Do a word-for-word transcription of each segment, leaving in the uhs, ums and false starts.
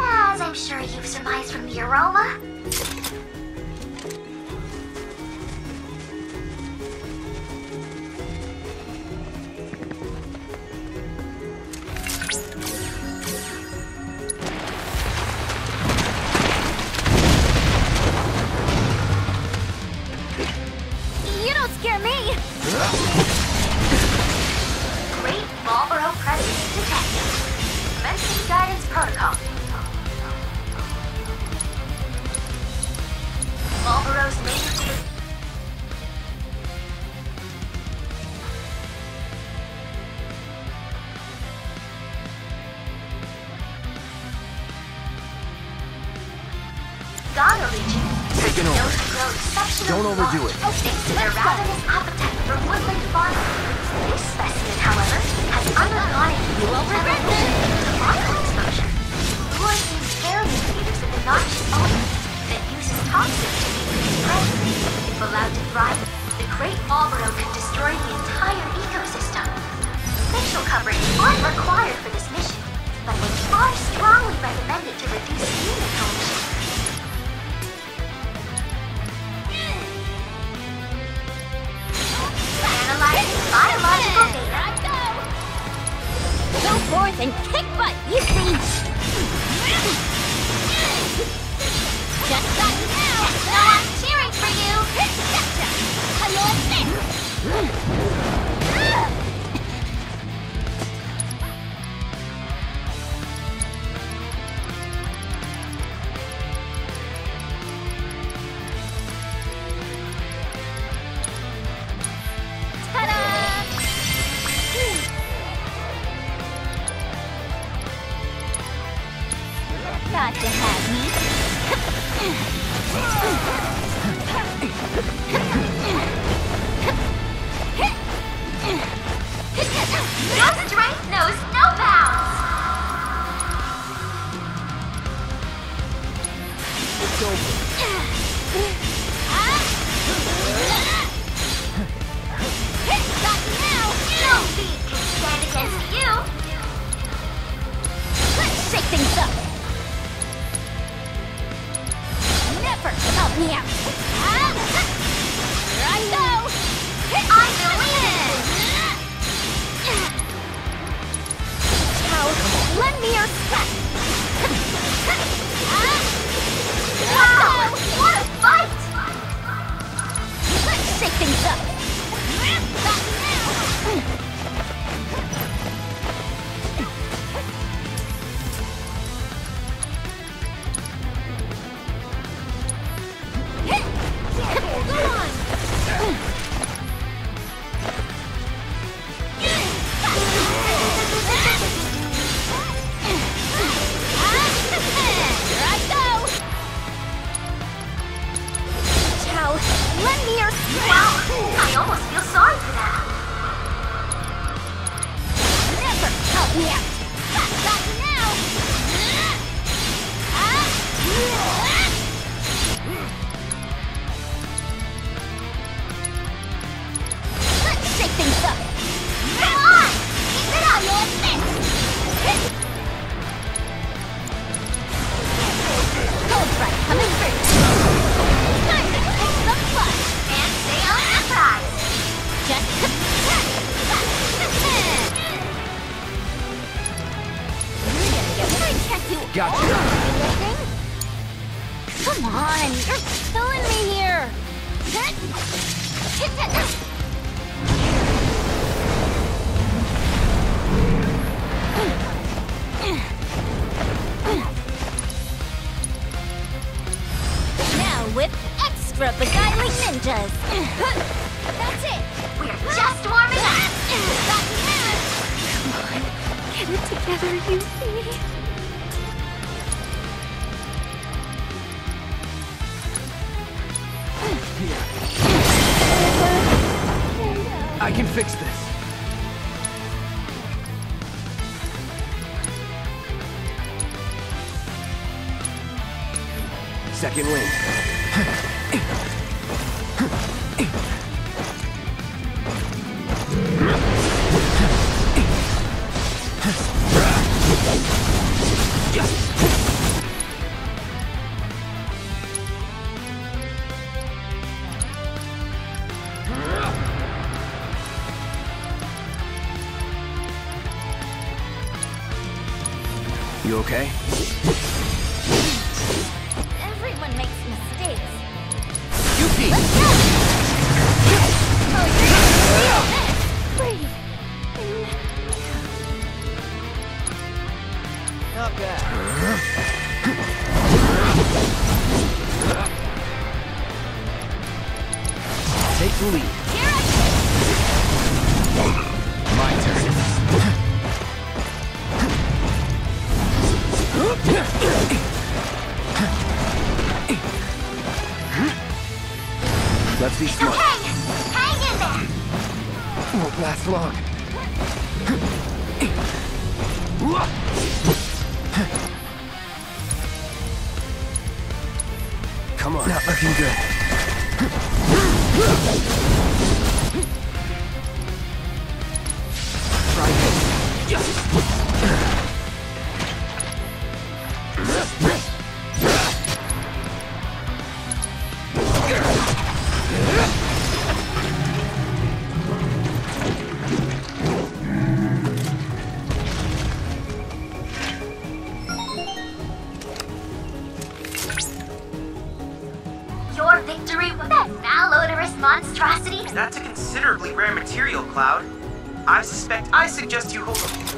As I'm sure you've surmised from the aroma. You don't scare me! Great Marlboro presence detected. Commencing guidance protocol. Marlboro's native. Ghana region. Taking over. Don't overdo it. Thanks to their ravenous appetite for woodland fauna. This specimen, however, has undergone a You won't regret this! tobacco exposure. Lures these carrion feeders with a noxious odor that uses toxins to feed its prey. If allowed to thrive, the Great Marlboro can destroy the entire ecosystem. Facial coverings aren't required for this mission, but they are strongly recommended to reduce human collision. Analyzing biological data. Go forth and kick butt, you see! Just got you now! No, I'm cheering for you! Gotcha! Hello, this! Got to have me. Your strength knows no bounds! It's over. Got you now! No feat can stand against you! Let's shake things up! Never help me out! Ah! Here I go! I believe! Chow, lend me your strength! Ah! Wow! What a fight! Let's shake things up! Got you now! Lend me your strength! Wow! I almost feel sorry for that! Never help me out! Got you now! Ah! Let's shake things up! Come on! Keep it up! You're this! Cold Front coming through! Time to kick some butt! And stay on your prize! Just I can't do Gotcha. all the heavy lifting. Come on, you're killing me here. Now with extra beguiling ninjas. That's it. We're just warming up! Come on, get it together, you see. I can fix this. Second link. You okay? Everyone makes mistakes. Yuki! Let's go! Oh, you're gonna feel this! Breathe. Not bad. Take the lead. Here I My turn. Let's be It's smart. okay! Hang in there! Won't last long. Come on. Not looking good. Try this. Your victory with that malodorous monstrosity? That's a considerably rare material, Cloud. I suspect I suggest you hold on.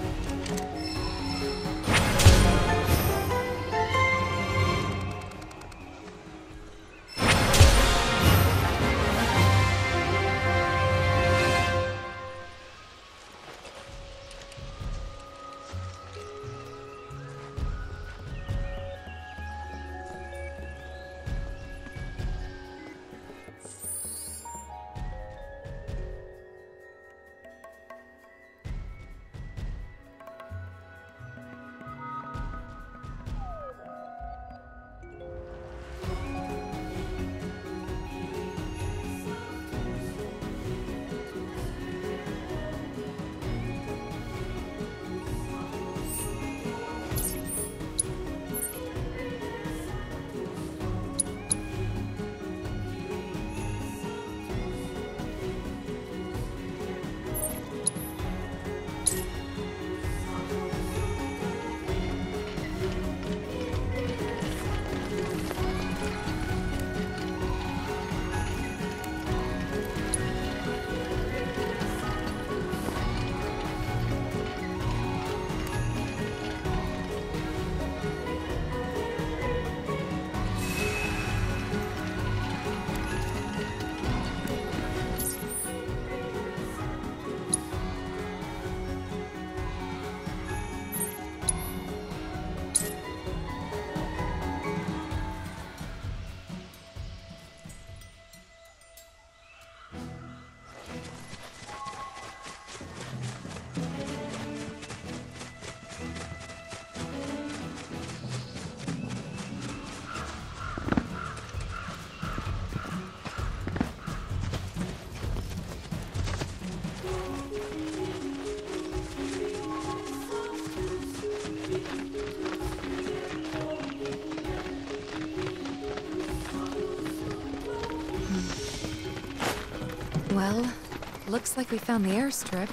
Well, looks like we found the airstrip.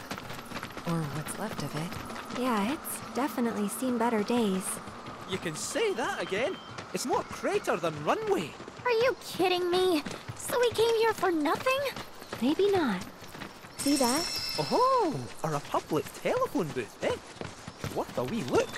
Or what's left of it. Yeah, it's definitely seen better days. You can say that again. It's more crater than runway. Are you kidding me? So we came here for nothing? Maybe not. See that? Oh, a Republic telephone booth, eh? What a wee look.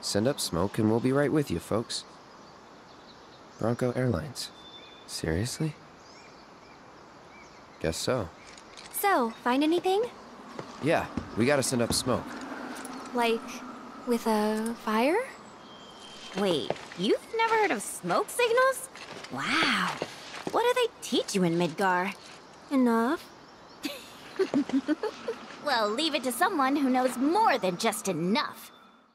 Send up smoke and we'll be right with you, folks. Bronco Airlines. Seriously? Guess so. So, find anything? Yeah, we gotta send up smoke. Like, with a fire? Wait, you've never heard of smoke signals? Wow. What do they teach you in Midgar? Enough. Well, leave it to someone who knows more than just enough.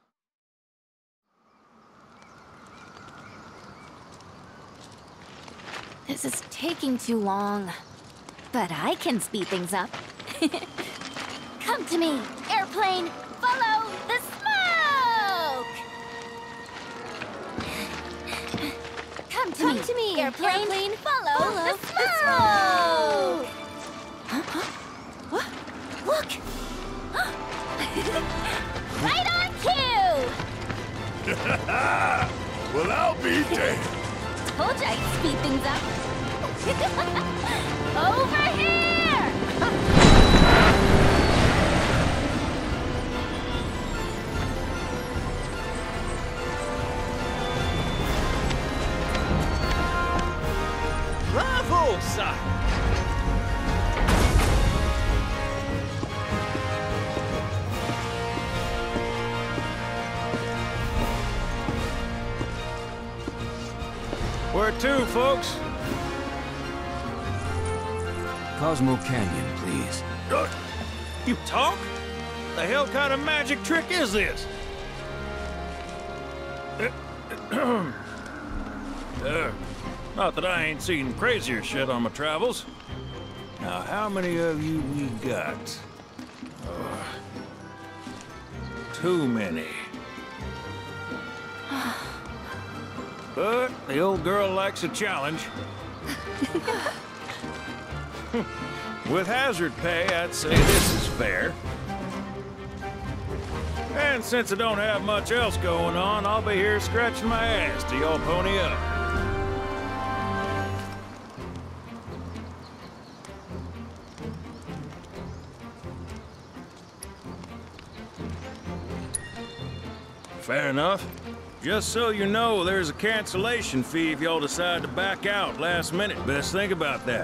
This is taking too long. But I can speed things up. Come to me, airplane! Follow the smoke! Come to Come me, to me, airplane! airplane. Follow, Follow the the smoke! Huh? Huh? What? Look! Right on cue! Well, I'll be damned. Told you I'd speed things up. Over here! Bravo, sir! Where to, folks? Cosmo Canyon, please. Uh, you talk? The hell kind of magic trick is this? uh, not that I ain't seen crazier shit on my travels. Now, how many of you we got? Uh, too many. But the old girl likes a challenge. With hazard pay, I'd say this is fair. And since I don't have much else going on, I'll be here scratching my ass till y'all pony up. Fair enough. Just so you know, there's a cancellation fee if y'all decide to back out last minute. Best think about that.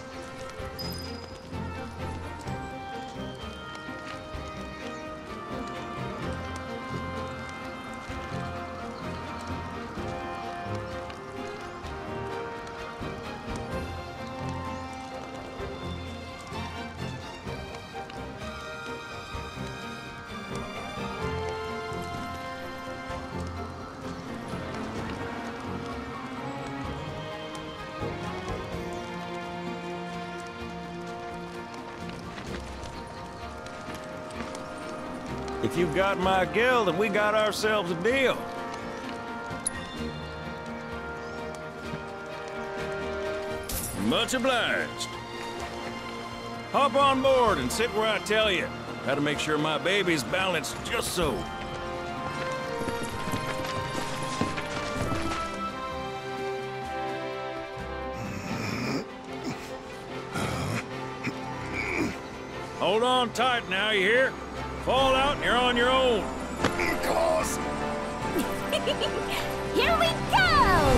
If you've got my guild, then we got ourselves a deal. Much obliged. Hop on board and sit where I tell you. Gotta make sure my baby's balanced just so. Hold on tight now, you hear? Fall out and you're on your own. Cause. Here we go!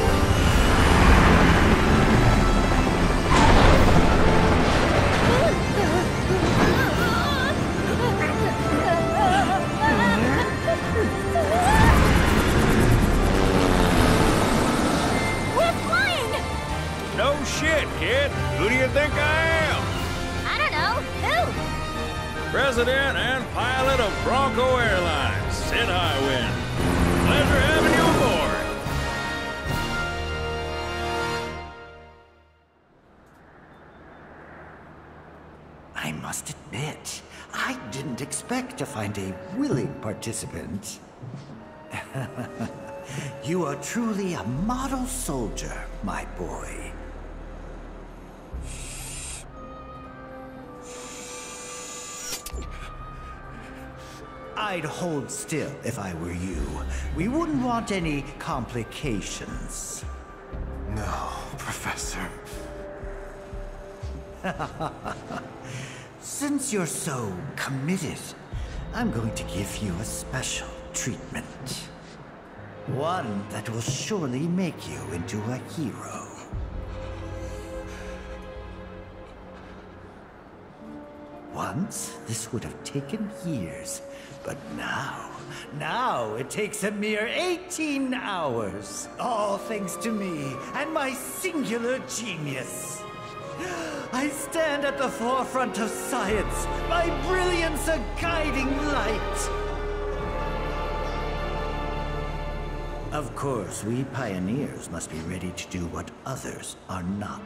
We're flying! No shit, kid. Who do you think I am? I don't know. Who? President and pilot of Bronco Airlines, Sid Highwind. Pleasure having you aboard. I must admit, I didn't expect to find a willing participant. You are truly a model soldier, my boy. I'd hold still if I were you. We wouldn't want any complications. No, Professor. Since you're so committed, I'm going to give you a special treatment. One that will surely make you into a hero. Once, this would have taken years, but now, now it takes a mere eighteen hours. All thanks to me and my singular genius. I stand at the forefront of science, my brilliance a guiding light. Of course, we pioneers must be ready to do what others are not.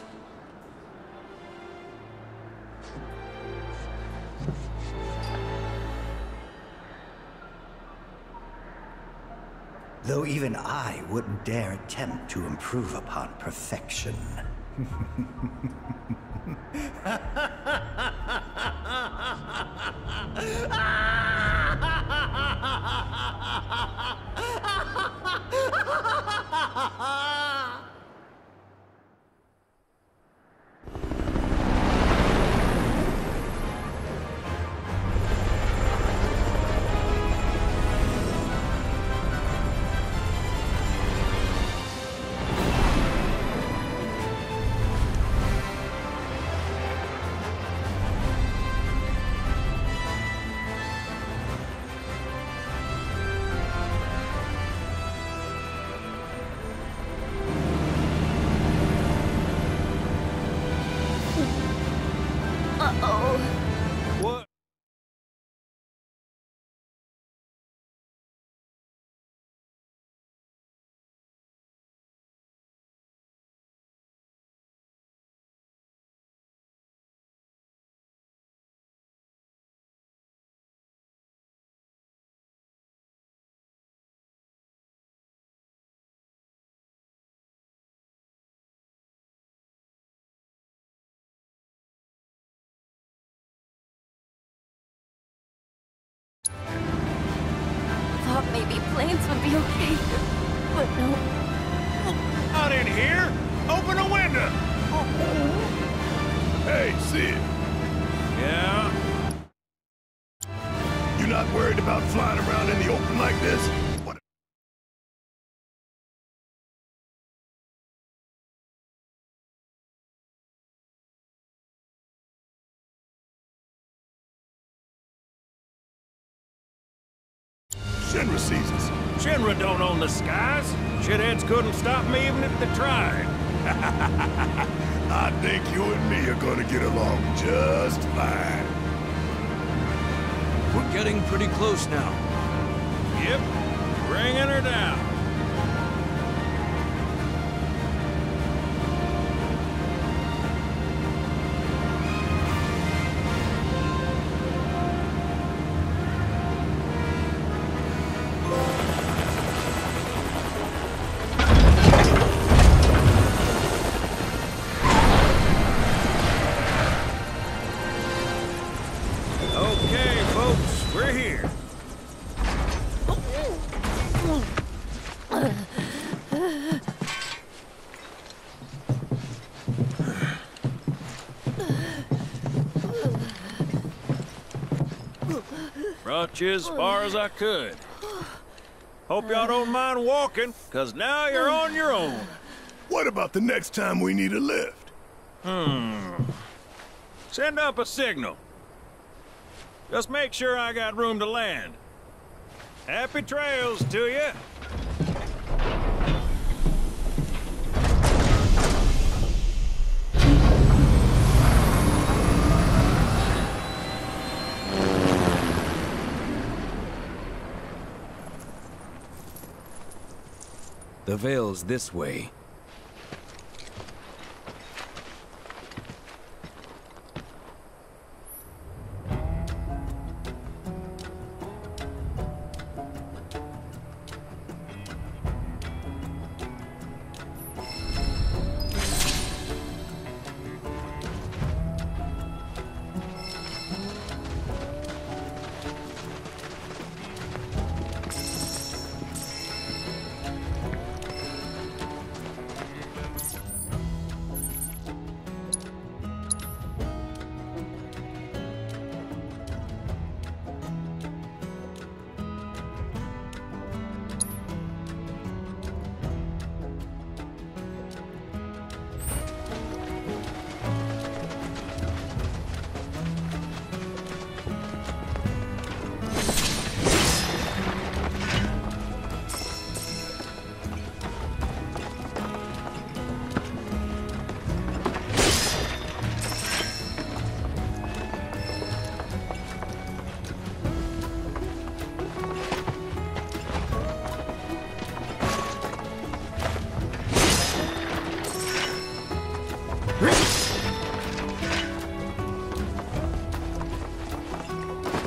Though even I wouldn't dare attempt to improve upon perfection. What? Thought maybe planes would be okay, but no. Not in here! Open a window! Hey, Sid. Yeah? You not worried about flying around in the open like this? What? Shinra sees us. Shinra don't own the skies. Shitheads couldn't stop me even if they tried. I think you and me are gonna get along just fine. We're getting pretty close now. Yep, bringing her down. Okay, folks, we're here. Brought you as far as I could. Hope y'all don't mind walking, because now you're on your own. What about the next time we need a lift? Hmm. Send up a signal. Just make sure I got room to land. Happy trails to you. The Veil's this way.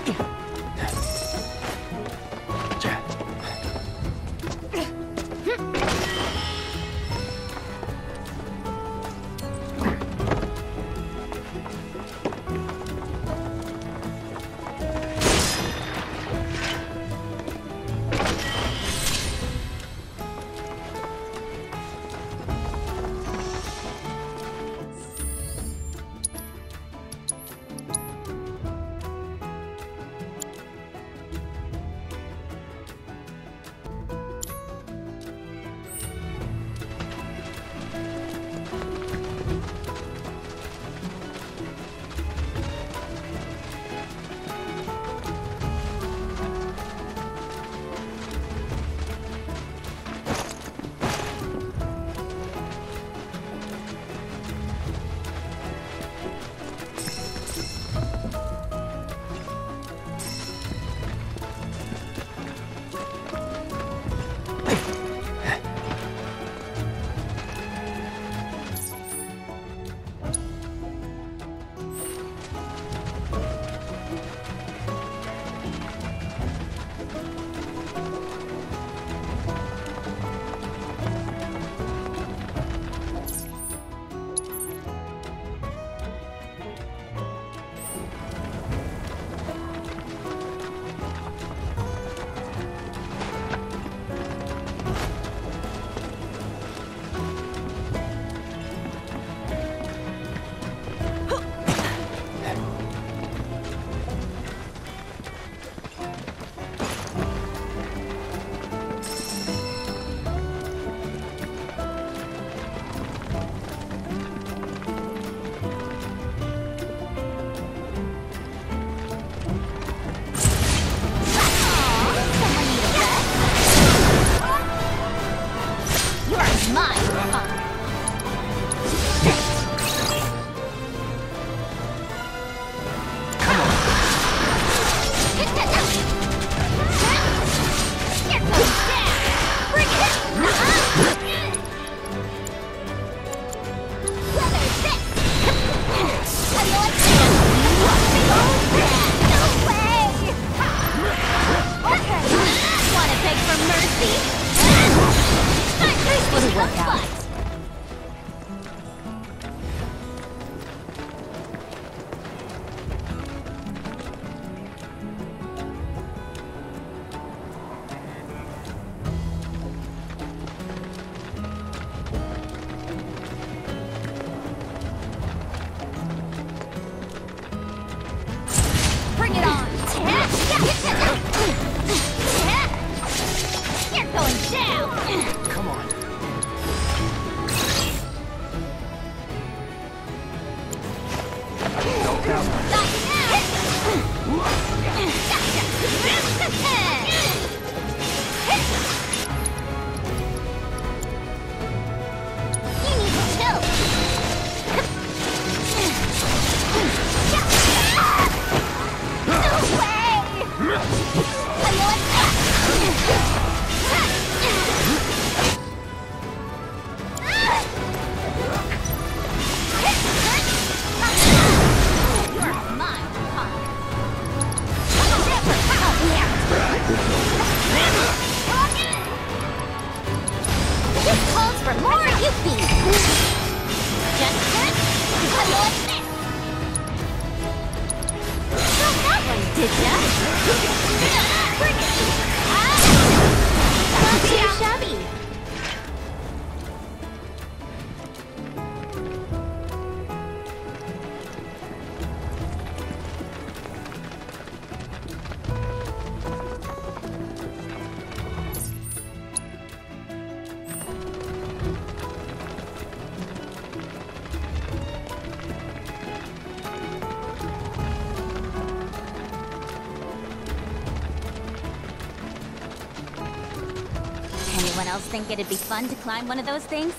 Anyone else think it'd be fun to climb one of those things?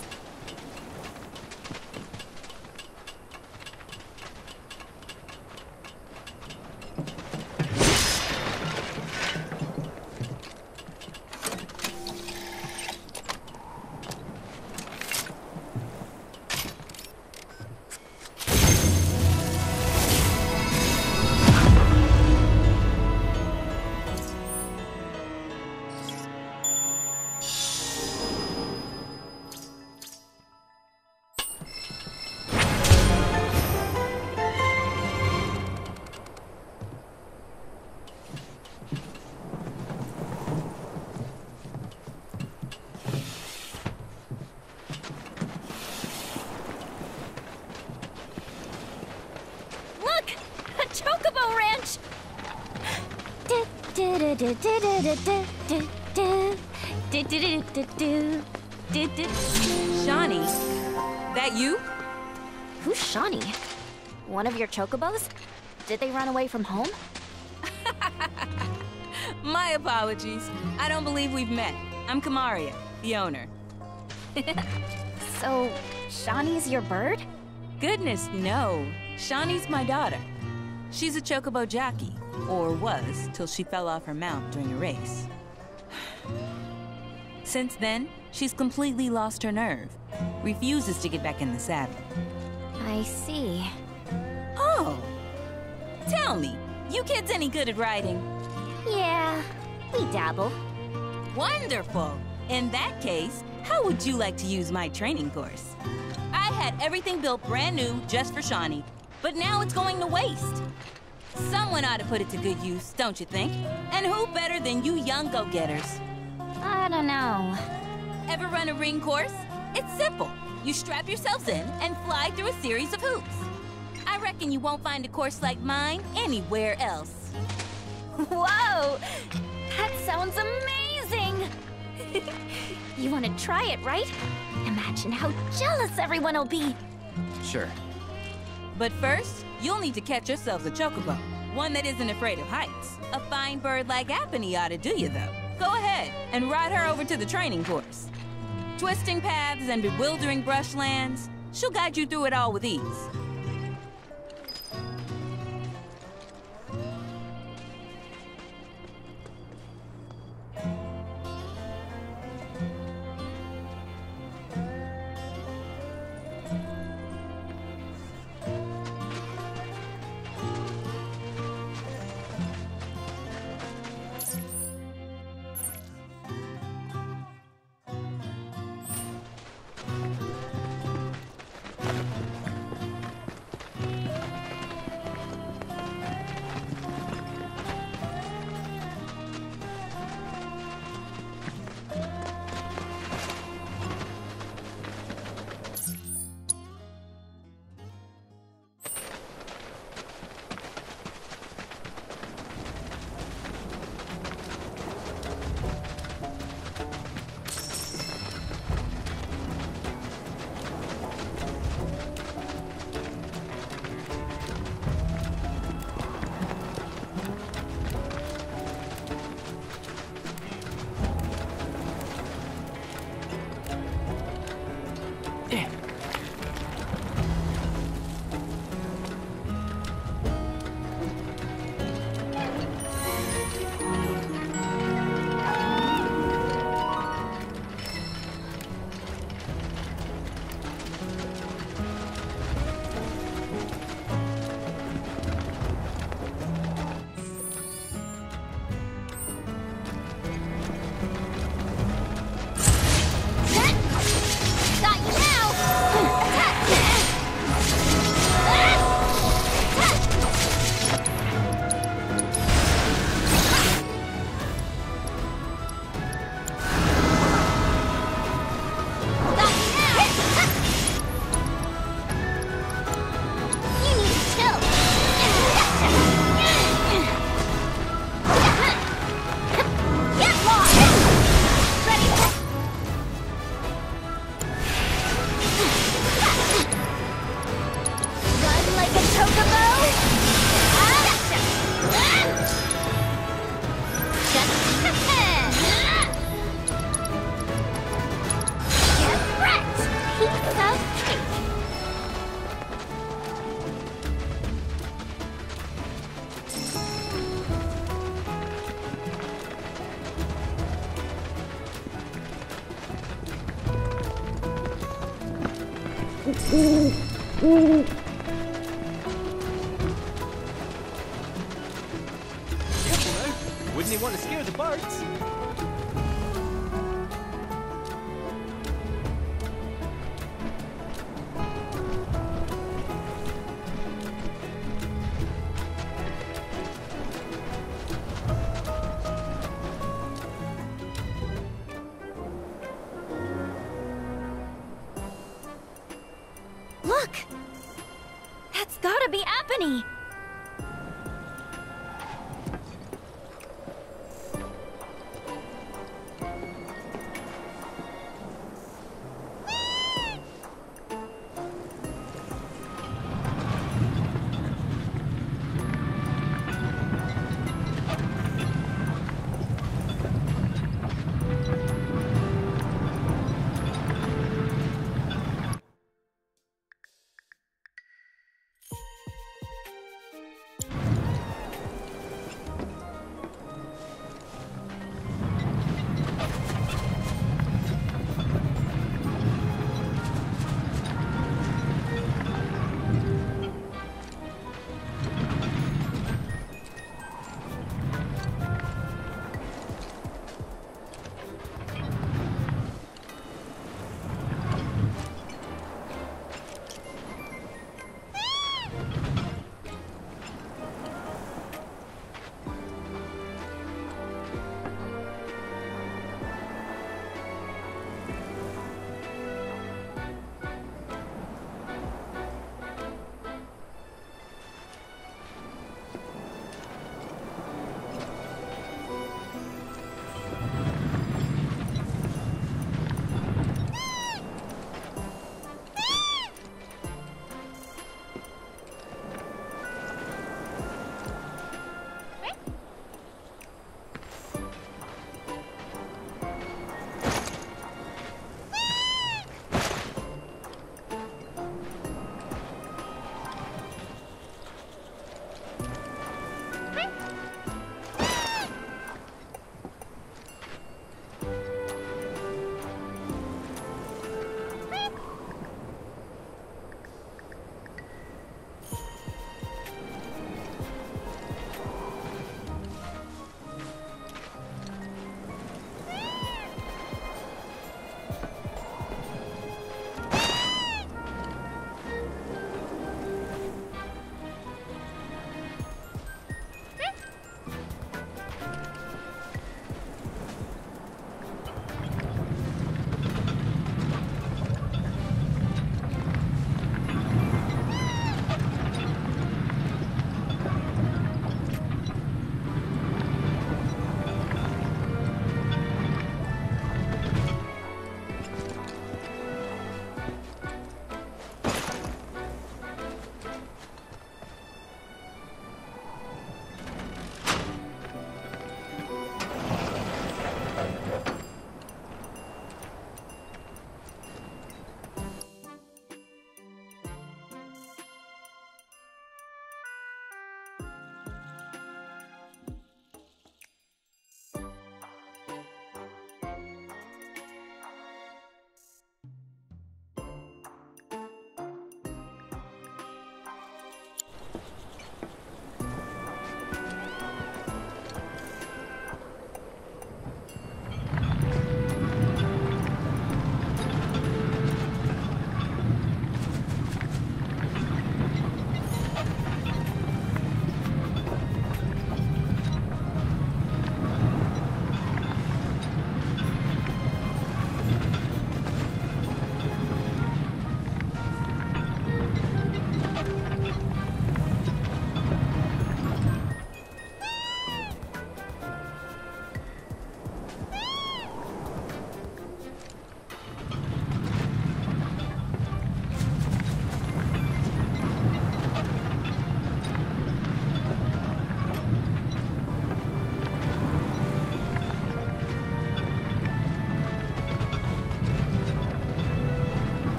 Shawnee, that you? Who's Shawnee? One of your chocobos? Did they run away from home? My apologies. I don't believe we've met. I'm Kamaria, the owner. So, Shawnee's your bird? Goodness, no. Shawnee's my daughter. She's a chocobo jockey, or was, till she fell off her mount during a race. Since then, she's completely lost her nerve. Refuses to get back in the saddle. I see. Oh! Tell me, you kids any good at riding? Yeah, we dabble. Wonderful! In that case, how would you like to use my training course? I had everything built brand new just for Shawnee, but now it's going to waste. Someone ought to put it to good use, don't you think? And who better than you young go-getters? I don't know. Ever run a ring course? It's simple. You strap yourselves in and fly through a series of hoops. I reckon you won't find a course like mine anywhere else. Whoa! That sounds amazing! You want to try it, right? Imagine how jealous everyone will be. Sure. But first, you'll need to catch yourselves a chocobo. One that isn't afraid of heights. A fine bird like Apony ought to do you, though. Go ahead and ride her over to the training course. Twisting paths and bewildering brushlands, she'll guide you through it all with ease. Wouldn't he want to scare the birds? Look! That's gotta be Apony!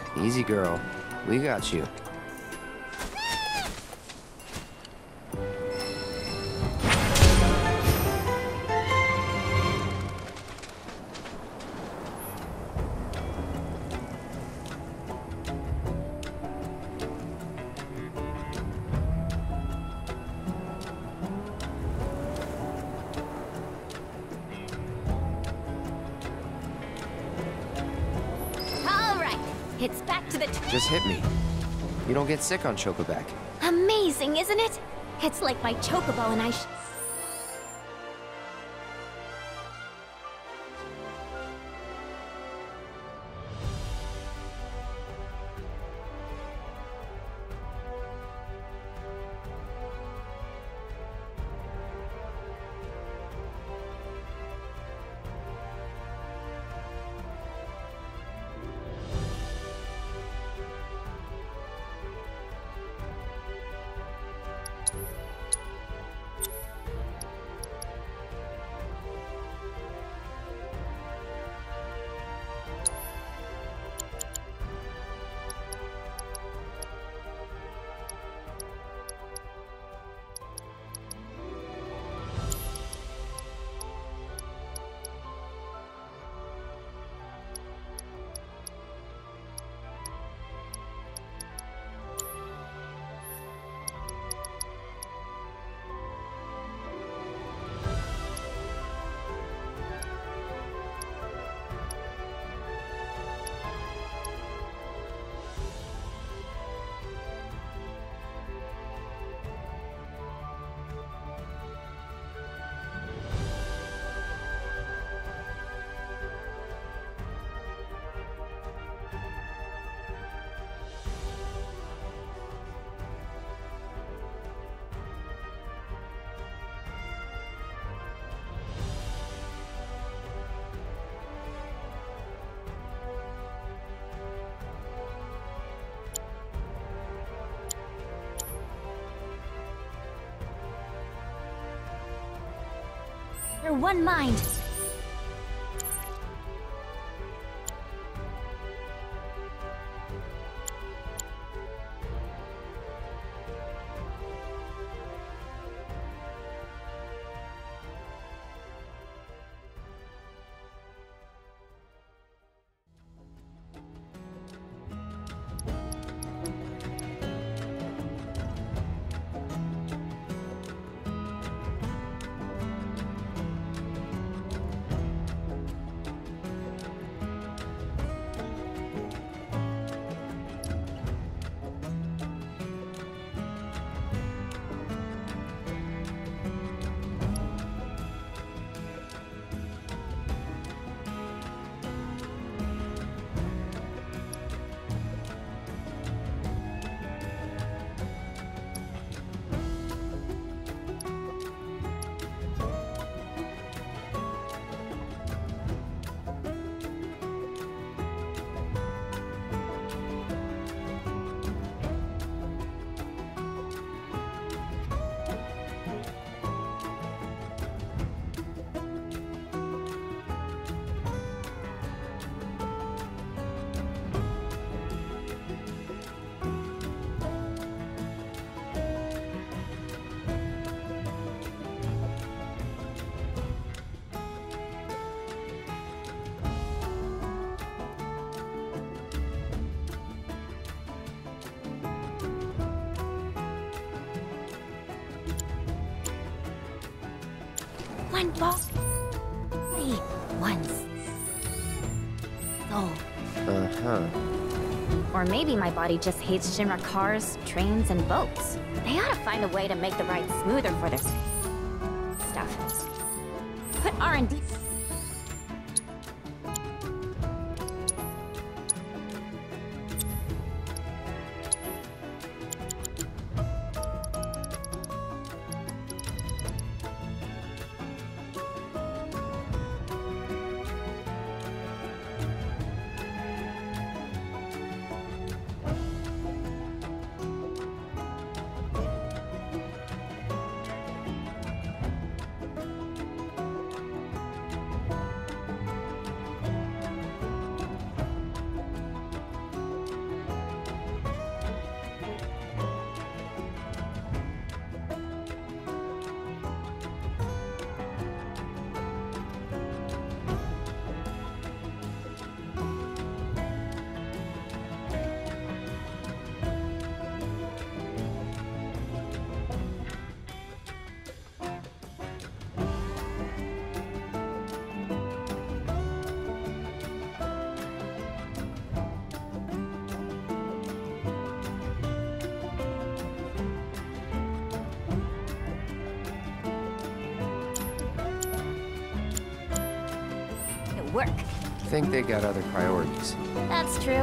Easy, girl. We got you. It's back to the... Just hit me. You don't get sick on Chocoback. Amazing, isn't it? It's like my Chocobo and I sh... They're one mind. One boss. Three. Once. Oh. Uh-huh. Or maybe my body just hates Shinra cars, trains, and boats. They ought to find a way to make the ride smoother for this stuff. Put R and D... work. Think they got other priorities. That's true.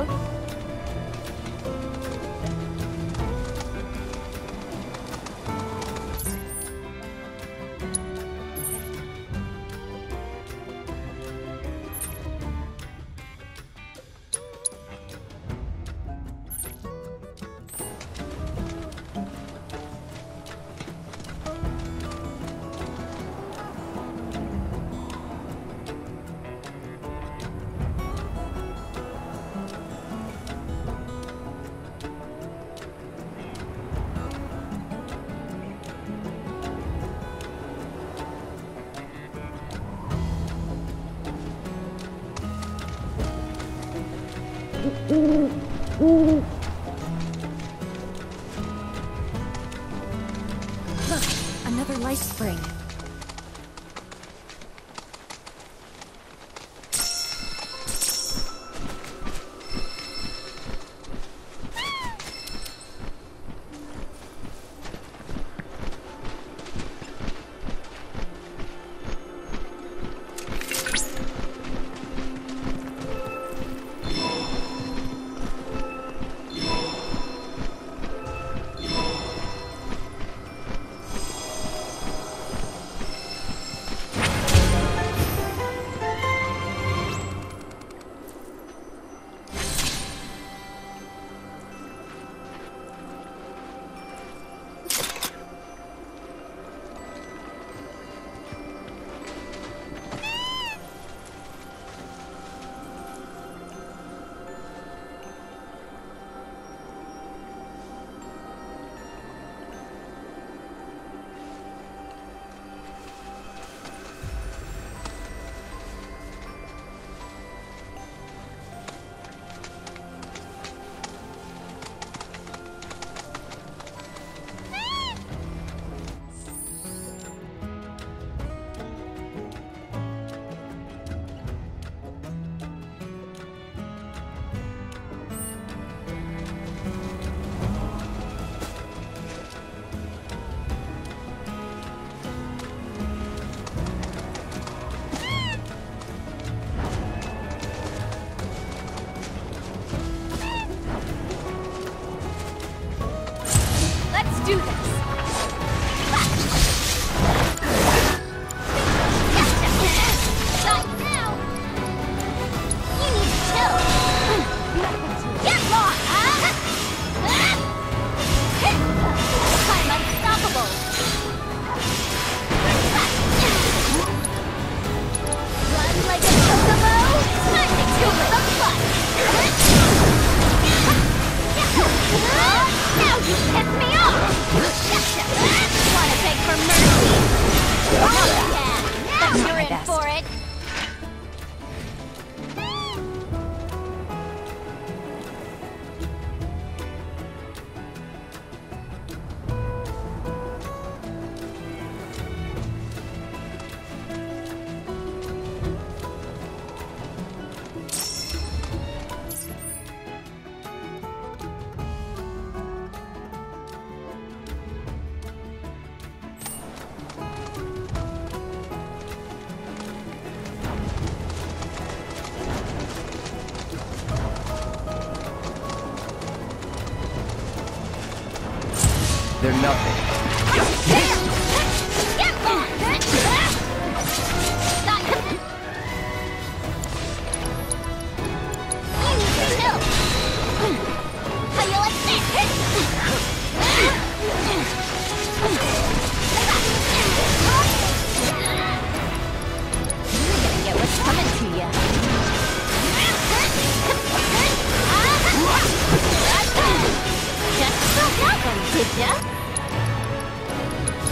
Look, another life spring. Do this! Not now! You need to chill! Get lost! I'm unstoppable! Run like a Chocobo! Time to kill with a butt! Now you piss me off! Wanna beg for mercy? Oh yeah! Now you're in for it! They're nothing. Did ya?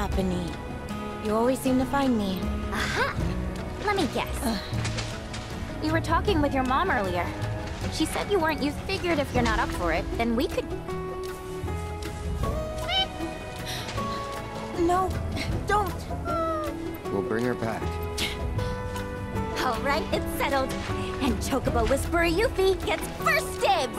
happening? You always seem to find me. Aha! Let me guess. Uh. You were talking with your mom earlier. She said you weren't. You figured if you're not up for it, then we could... No, don't. We'll bring her back. All right, it's settled. And Chocobo Whisperer Yuffie gets first dibs!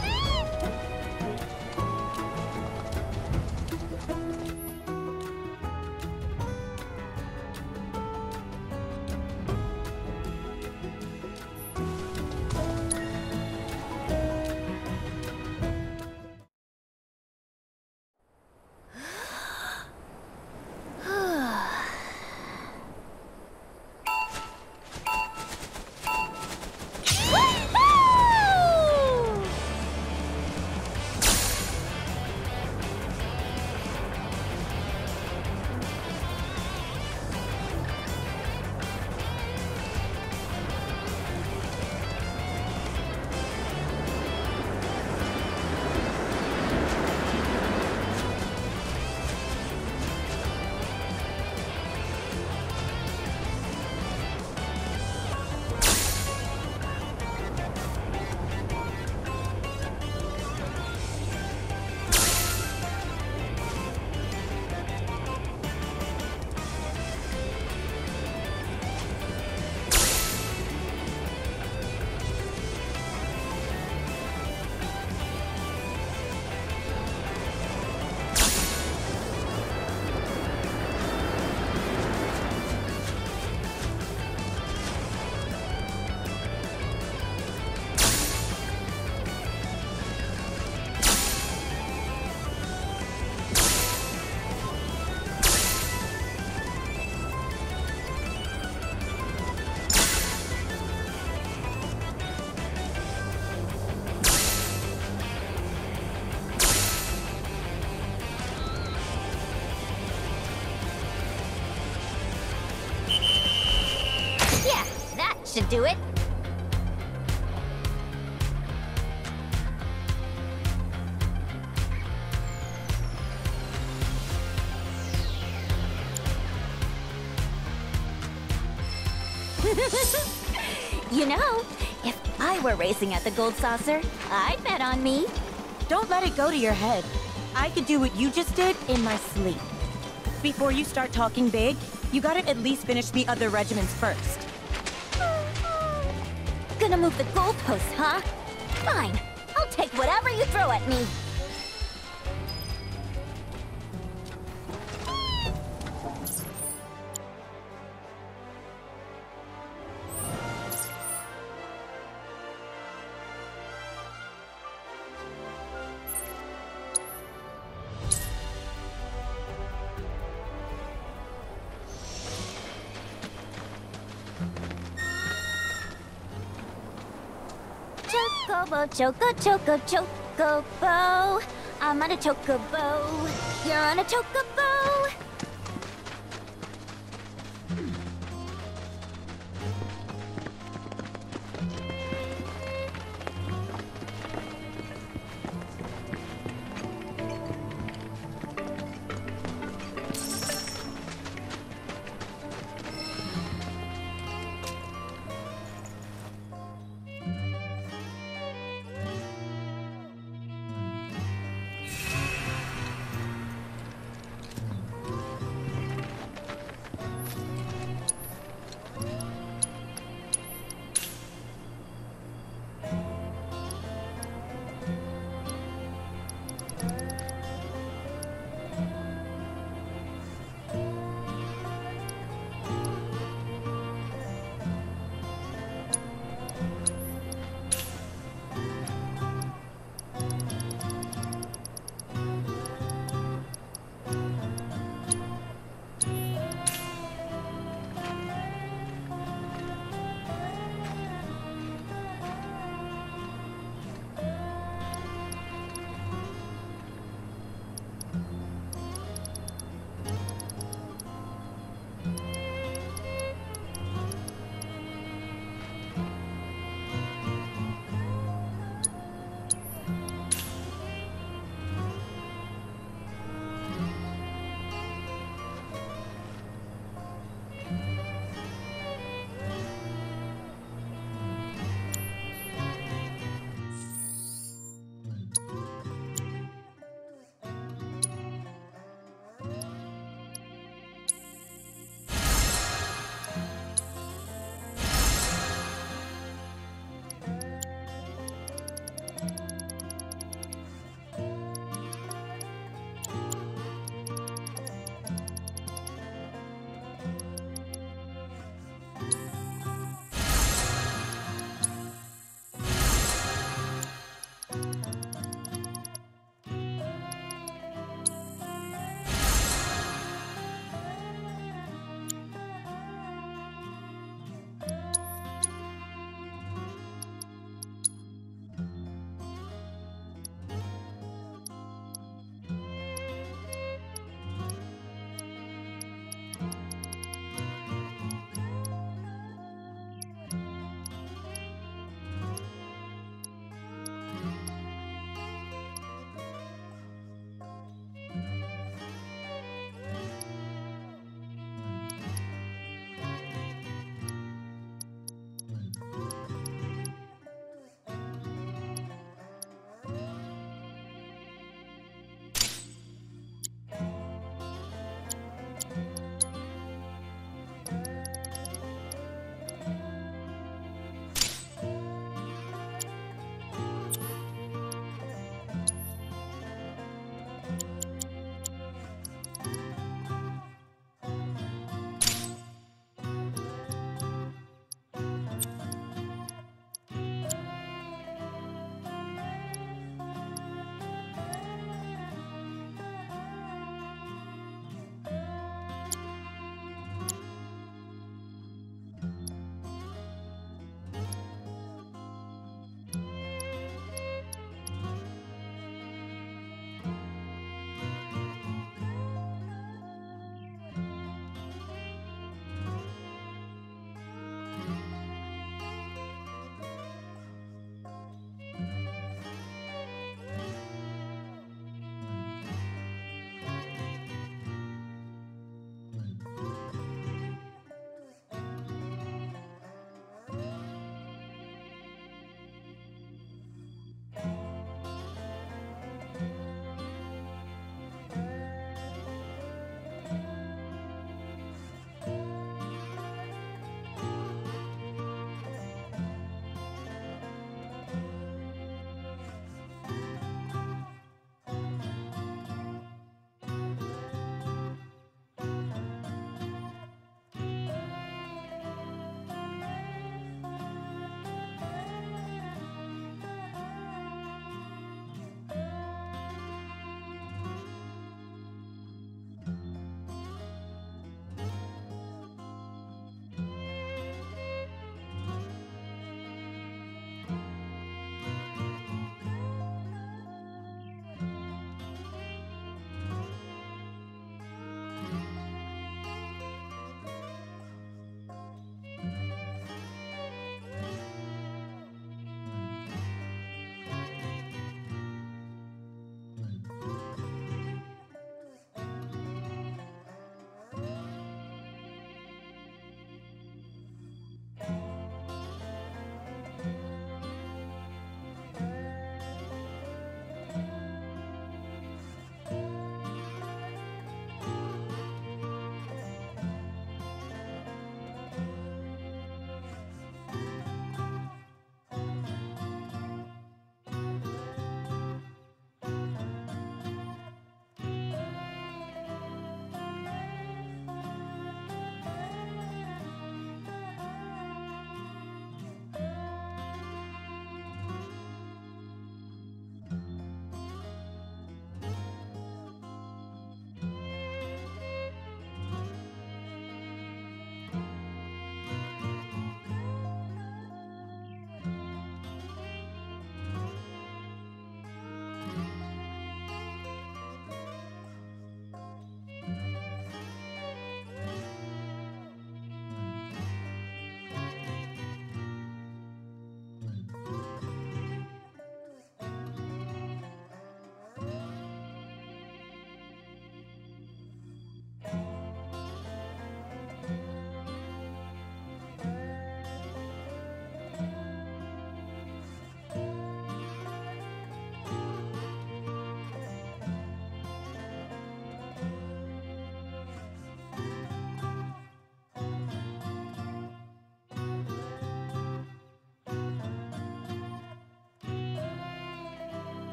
Should do it. You know, if I were racing at the Gold Saucer, I'd bet on me. Don't let it go to your head. I could do what you just did in my sleep. Before you start talking big, you gotta at least finish the other regiments first. Gonna move the goalposts, huh? Fine. I'll take whatever you throw at me. Chocobo, choco, choco, chocobo. I'm on a chocobo. You're on a chocobo.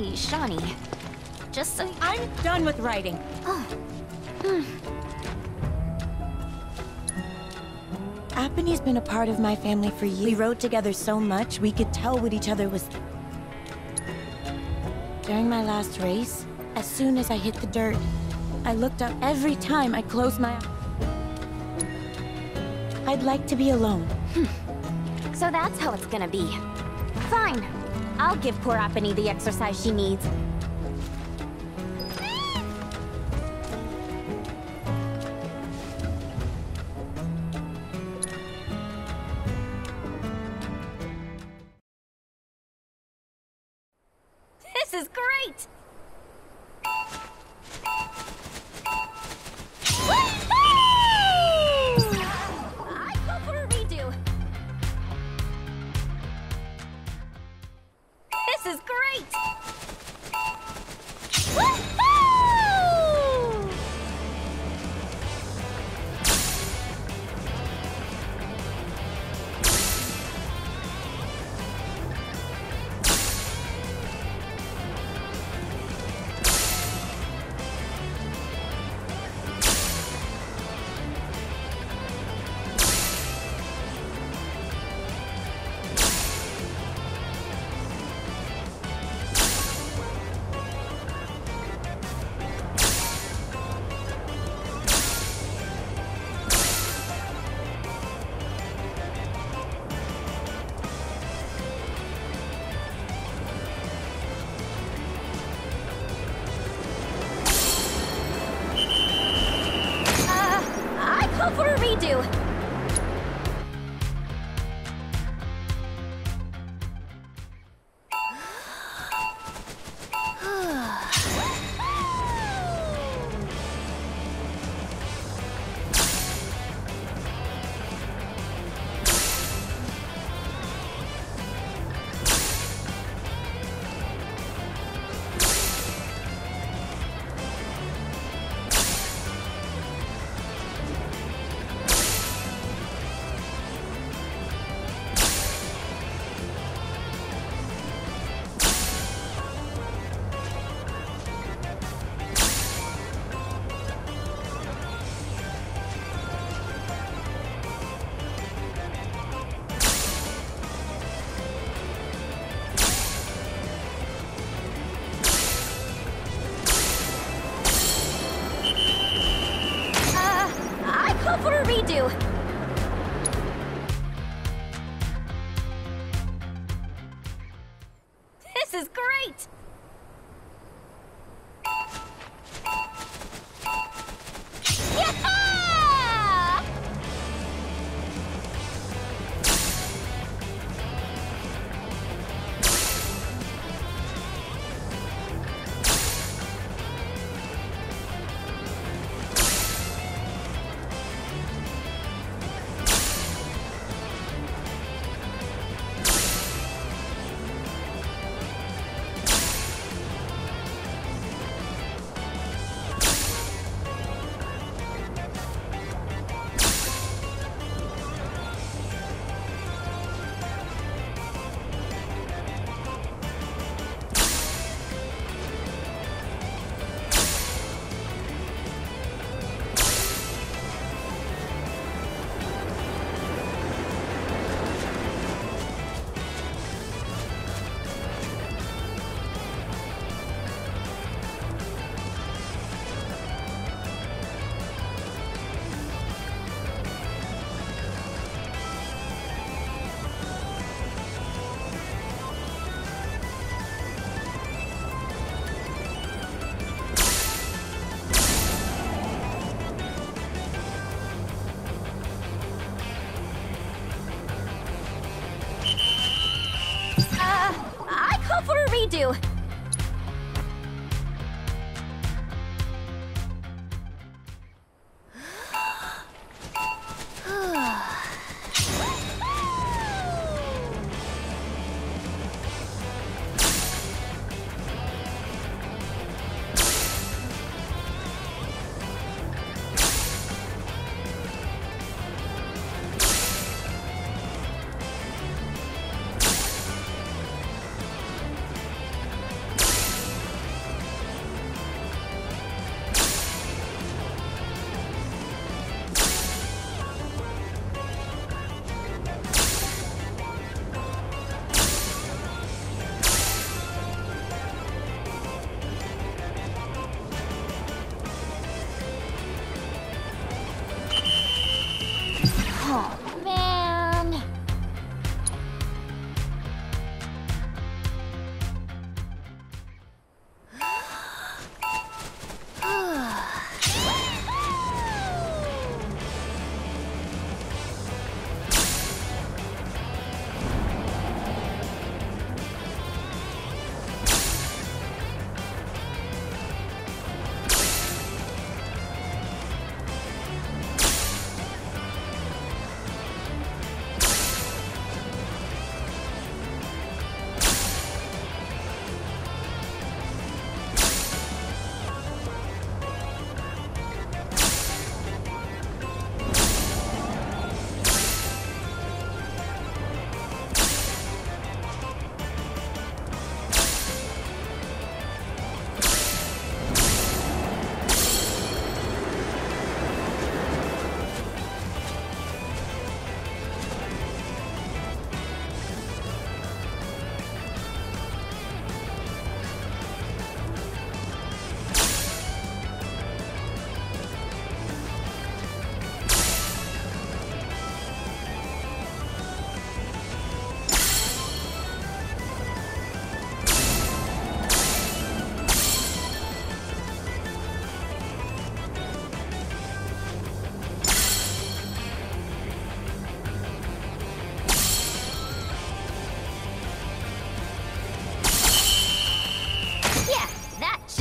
Hey, Shawnee. Just so I'm done with writing. Oh. Hmm. Appaney's been a part of my family for years. We rode together so much, we could tell what each other was... During my last race, as soon as I hit the dirt, I looked up every time I closed my eyes. I'd like to be alone. Hmm. So that's how it's gonna be. Fine. I'll give poor Appaney the exercise she needs. This is great! I go for a redo. This is great! For a redo. For a redo. This is great! Yeah! redo.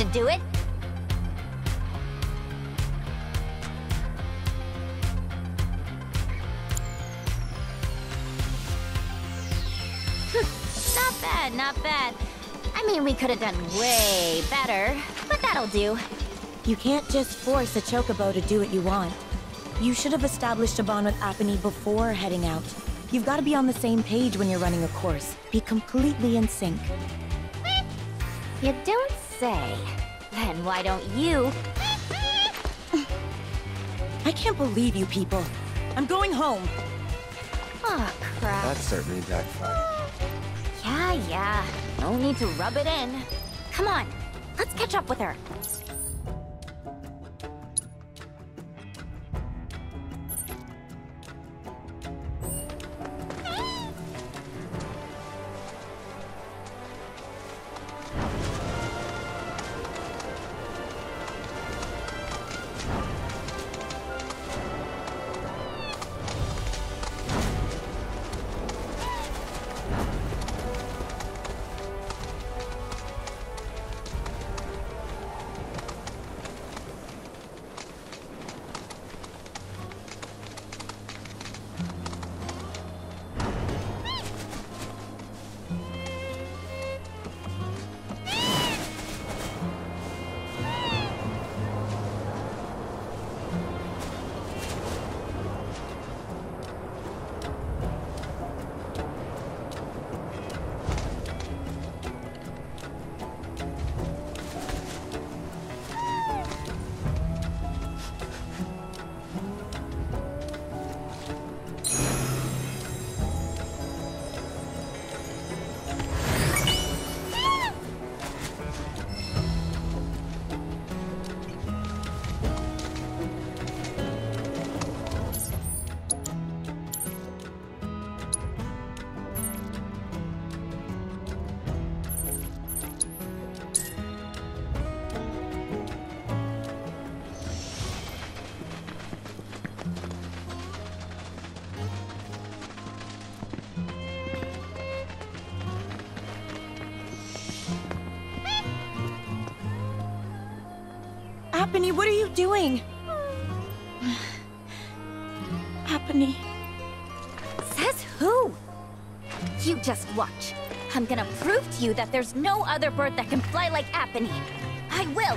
should do it. Not bad, not bad. I mean, we could have done way better, but that'll do. You can't just force a Chocobo to do what you want. You should have established a bond with Apony before heading out. You've got to be on the same page when you're running a course. Be completely in sync. You don't say. Then why don't you? I can't believe you people. I'm going home. Oh, crap. That certainly backfired. Yeah, yeah. No need to rub it in. Come on, let's catch up with her. Apony, what are you doing? Apony. Says who? You just watch. I'm gonna prove to you that there's no other bird that can fly like Apony. I will.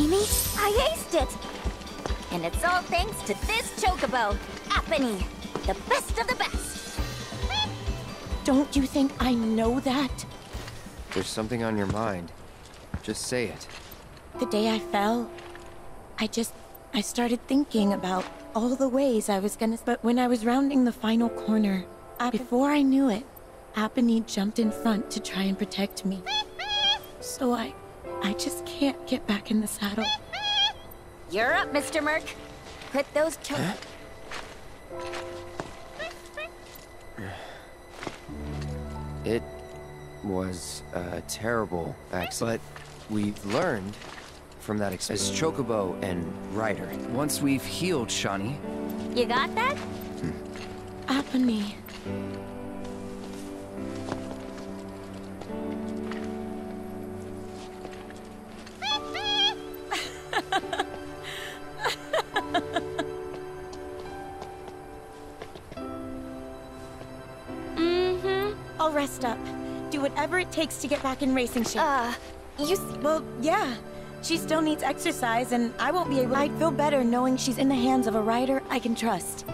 Amy, I aced it! And it's all thanks to this Chocobo, Apony, the best of the best! Don't you think I know that? There's something on your mind. Just say it. The day I fell, I just... I started thinking about all the ways I was gonna... But when I was rounding the final corner, I, before I knew it, Apony jumped in front to try and protect me. So I... I just can't get back in the saddle. You're up, Mister Merc. Put those cho- Huh? It was a terrible accident, but we've learned from that experience as Chocobo and Rider. Once we've healed Shawnee... You got that? Apony. Mm-hmm. I'll rest up. Do whatever it takes to get back in racing shape. Uh, you... s- Well, yeah. She still needs exercise, and I won't be able... I'd feel better knowing she's in the hands of a rider I can trust.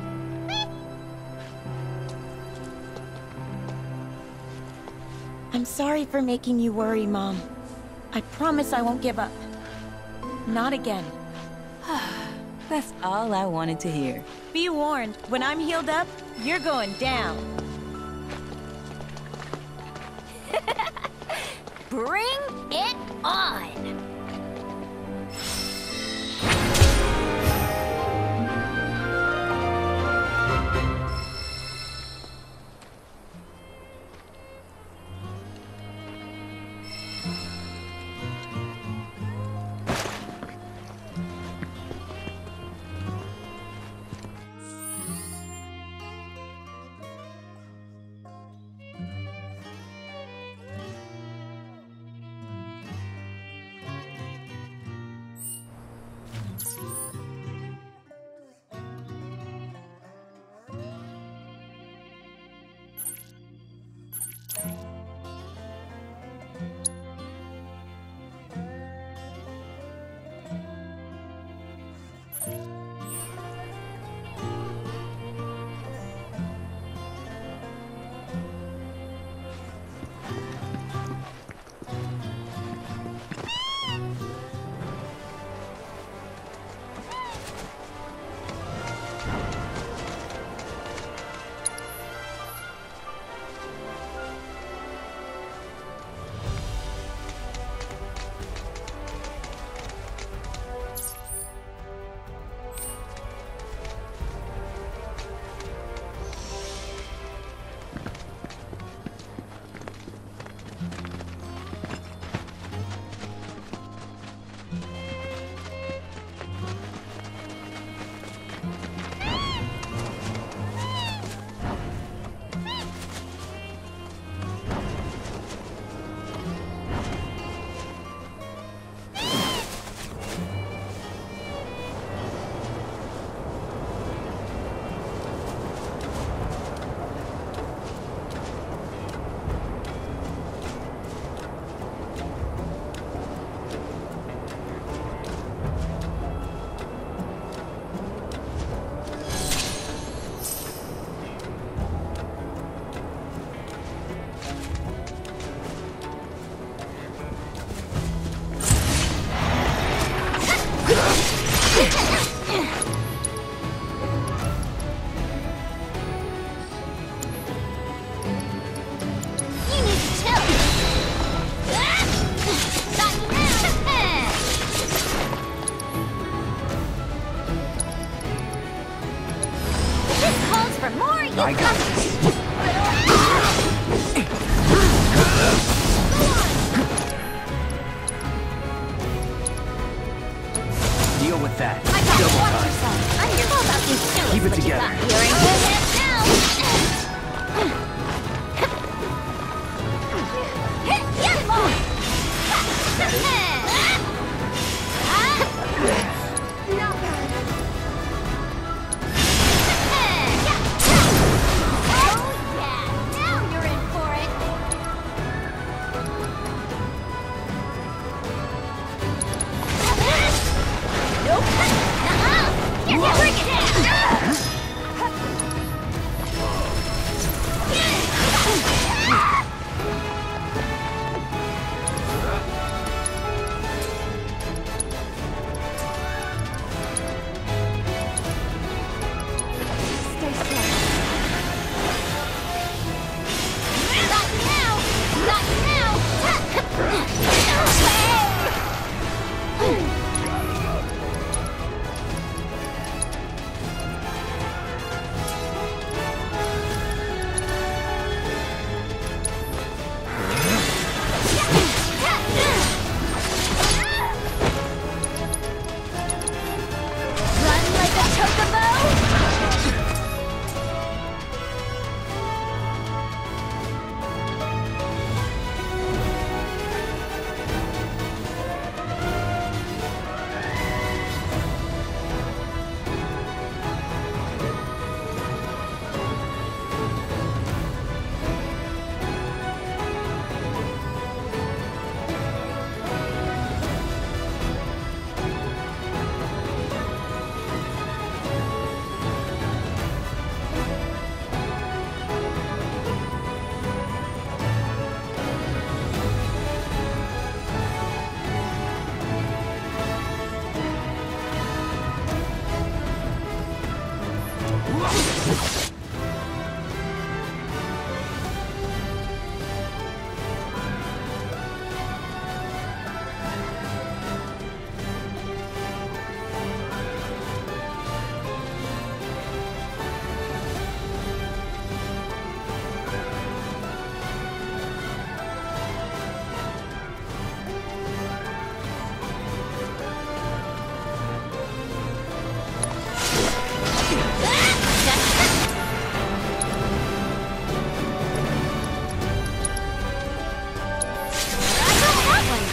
I'm sorry for making you worry, Mom. I promise I won't give up. Not again. That's all I wanted to hear. Be warned, when I'm healed up, you're going down. Bring it on!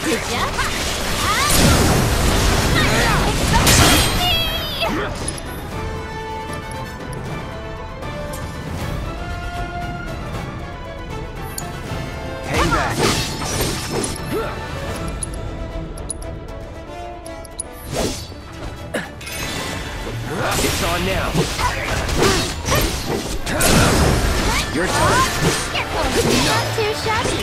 Did ya? Hang back. It's on now. Your turn. Not too shabby.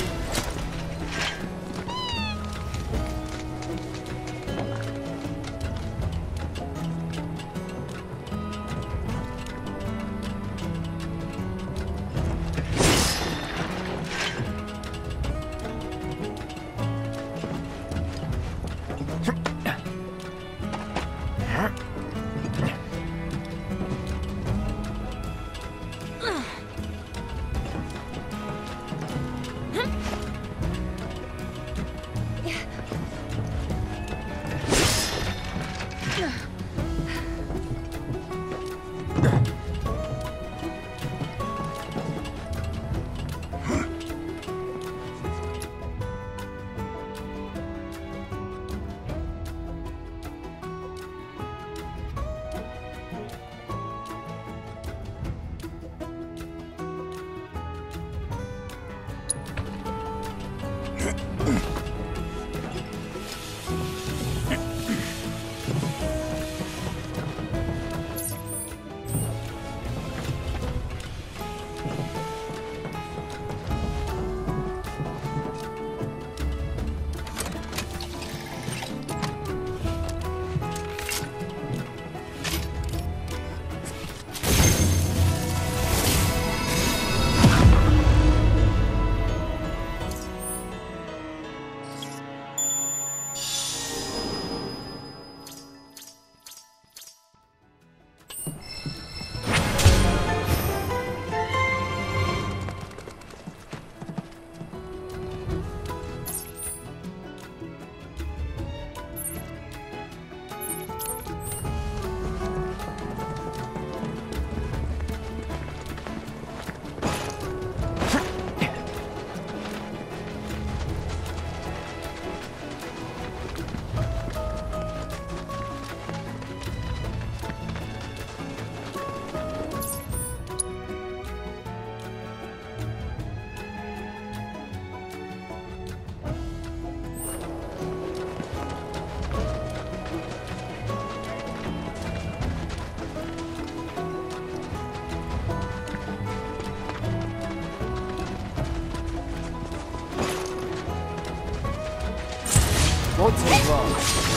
Won't take long.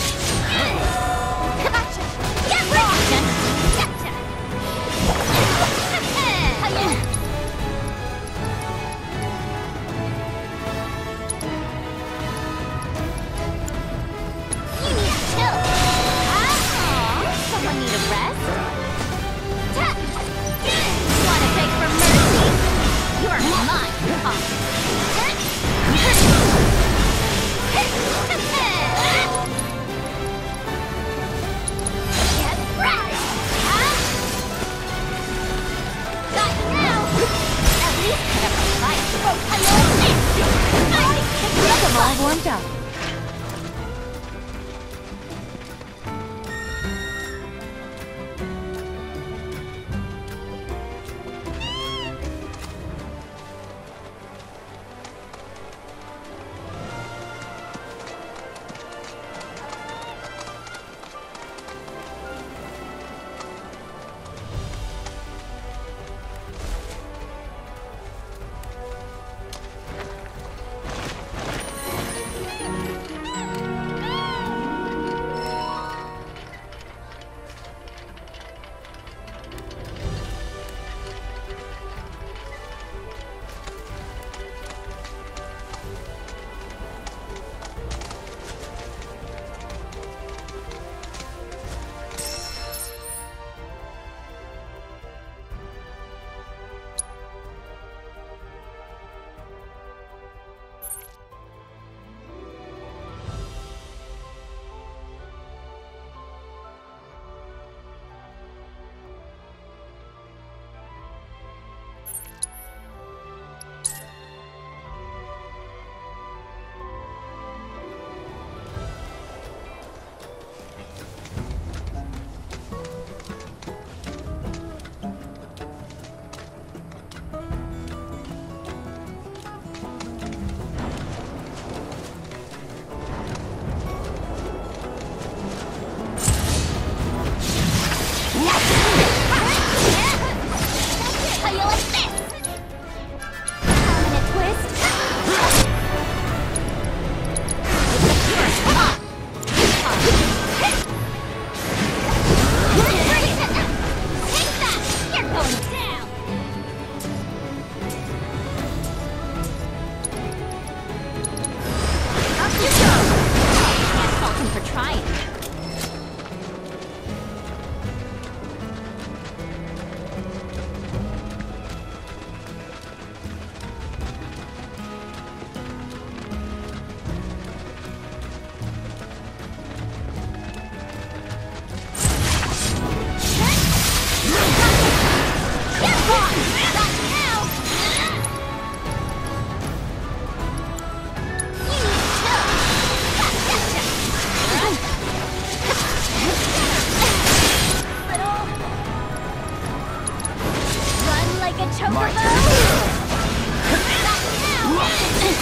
Gotcha! Get gotcha! Gotcha! You need to chill. Ah, someone need a rest? Ta- Wanna beg for mercy? You're mine, huh? I'm all warmed up.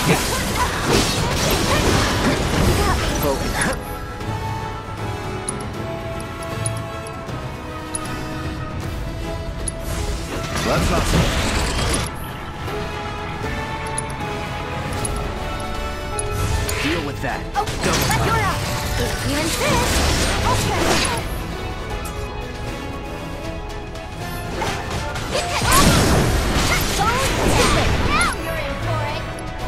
Focus. Let's hustle. Deal with that. Okay, Double let time. you're up. If you insist. Okay. Now you're in for it.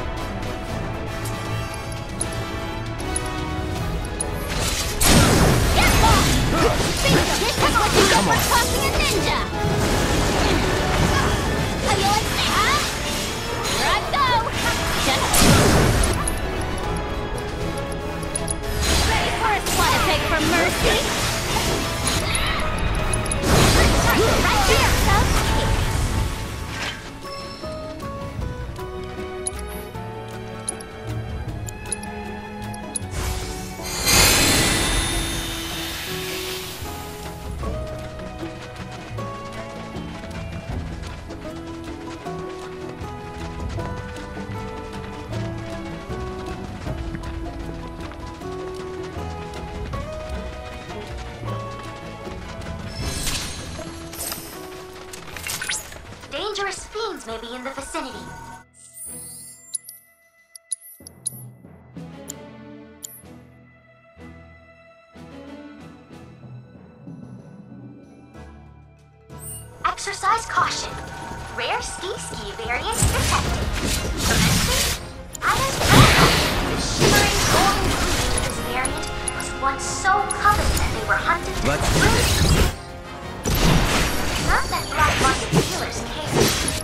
Get lost! This is what you get for tossing a ninja! How you like that? Here I go! Just... Ready for a swat attack for mercy? Right here, okay. Dangerous fiends may be in the vicinity. Exercise caution. Rare ski-ski variant detected. Commencing Ada's Dragon. The shimmering golden green of this variant was once so coveted that they were hunted to Let's the do this. Not that black-minded healers care.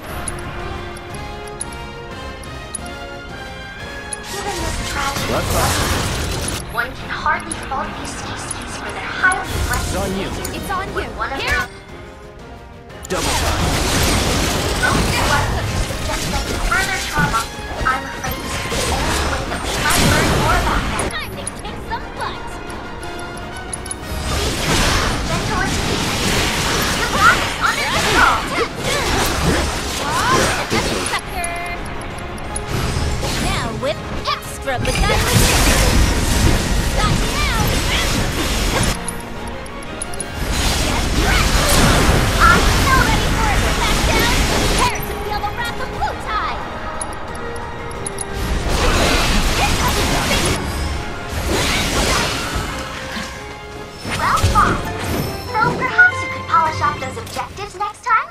Given this tragic Let's hustle. one can hardly fault these ski-skis for their highly aggressive It's on you. behavior. It's on you. One of Here. them Double time. don't get what just like further trauma. I'm afraid this is the only way that we might learn more about them. Time to kick some butt. Please try to be gentle as you can. You got it. On the go. Sucker. Now with extra beguiling. Got you now. I'm so ready for it. Back down. Prepare to feel the wrath of blue tide. Well fought. So perhaps you could polish off those objectives next time?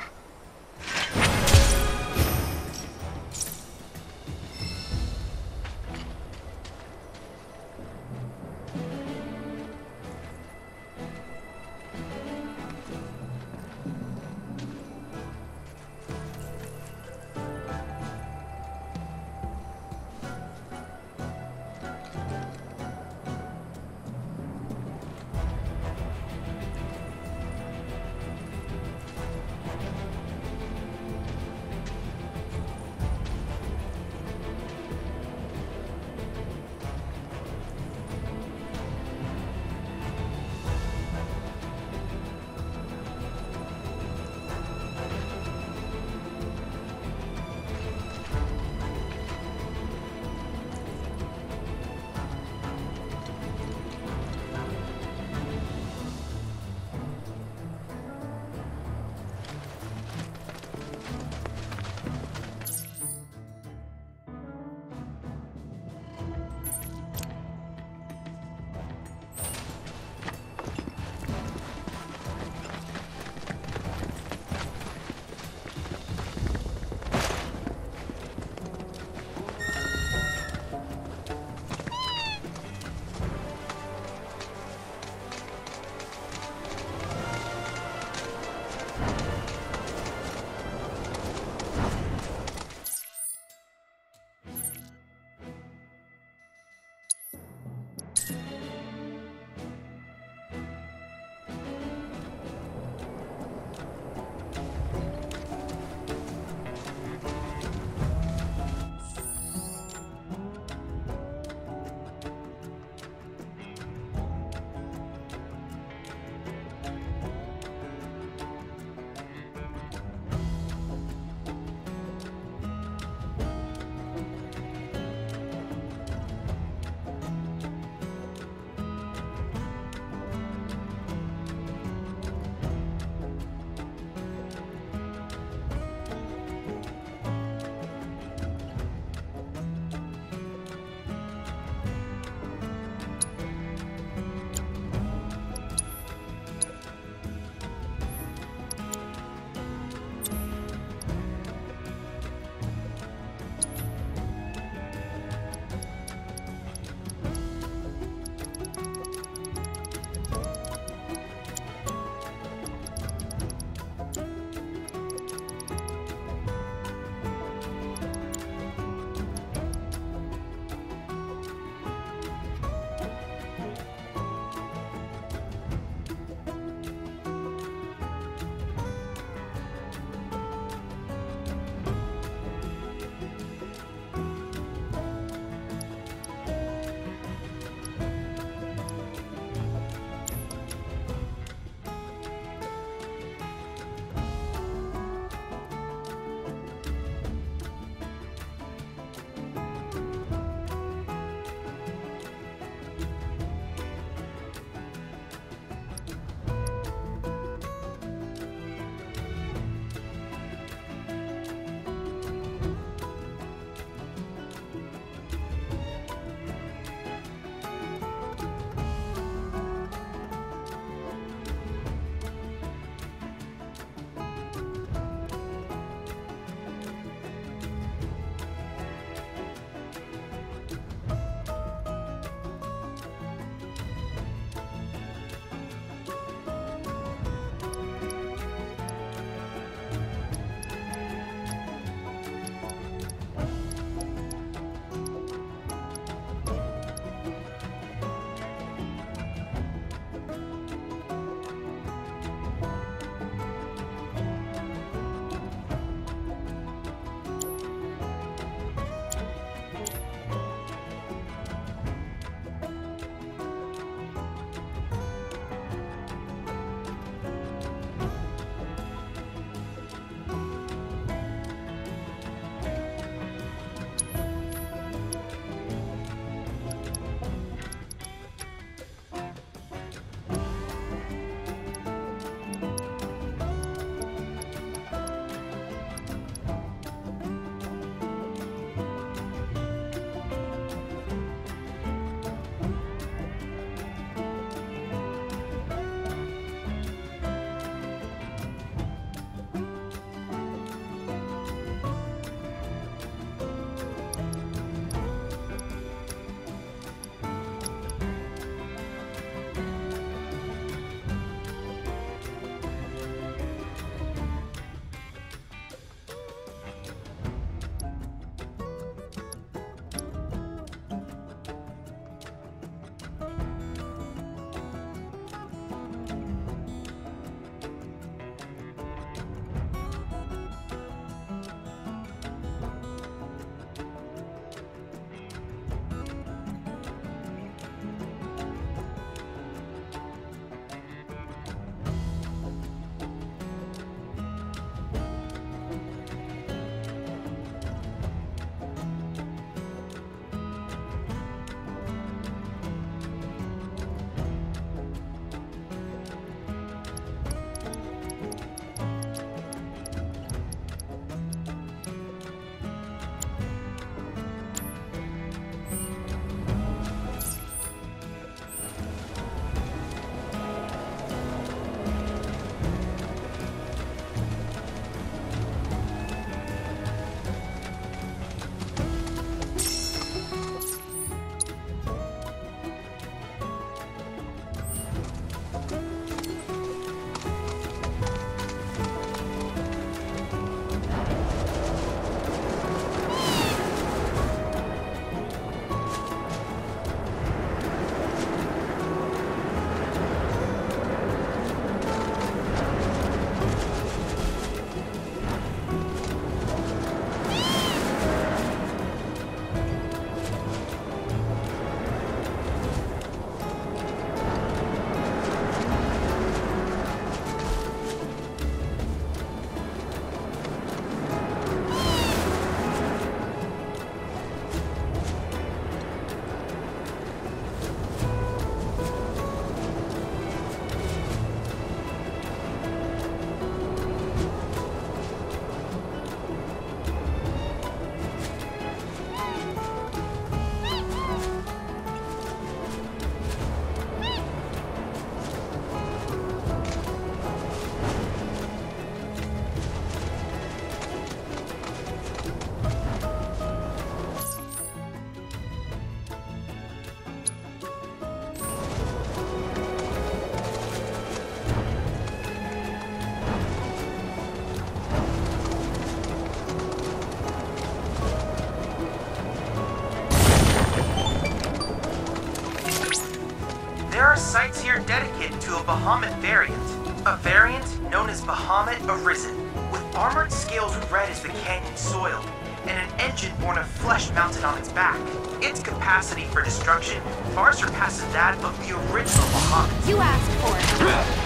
There are sites here dedicated to a Bahamut variant. A variant known as Bahamut Arisen, with armored scales red as the canyon soil, and an engine born of flesh mounted on its back. Its capacity for destruction far surpasses that of the original Bahamut. You asked for it.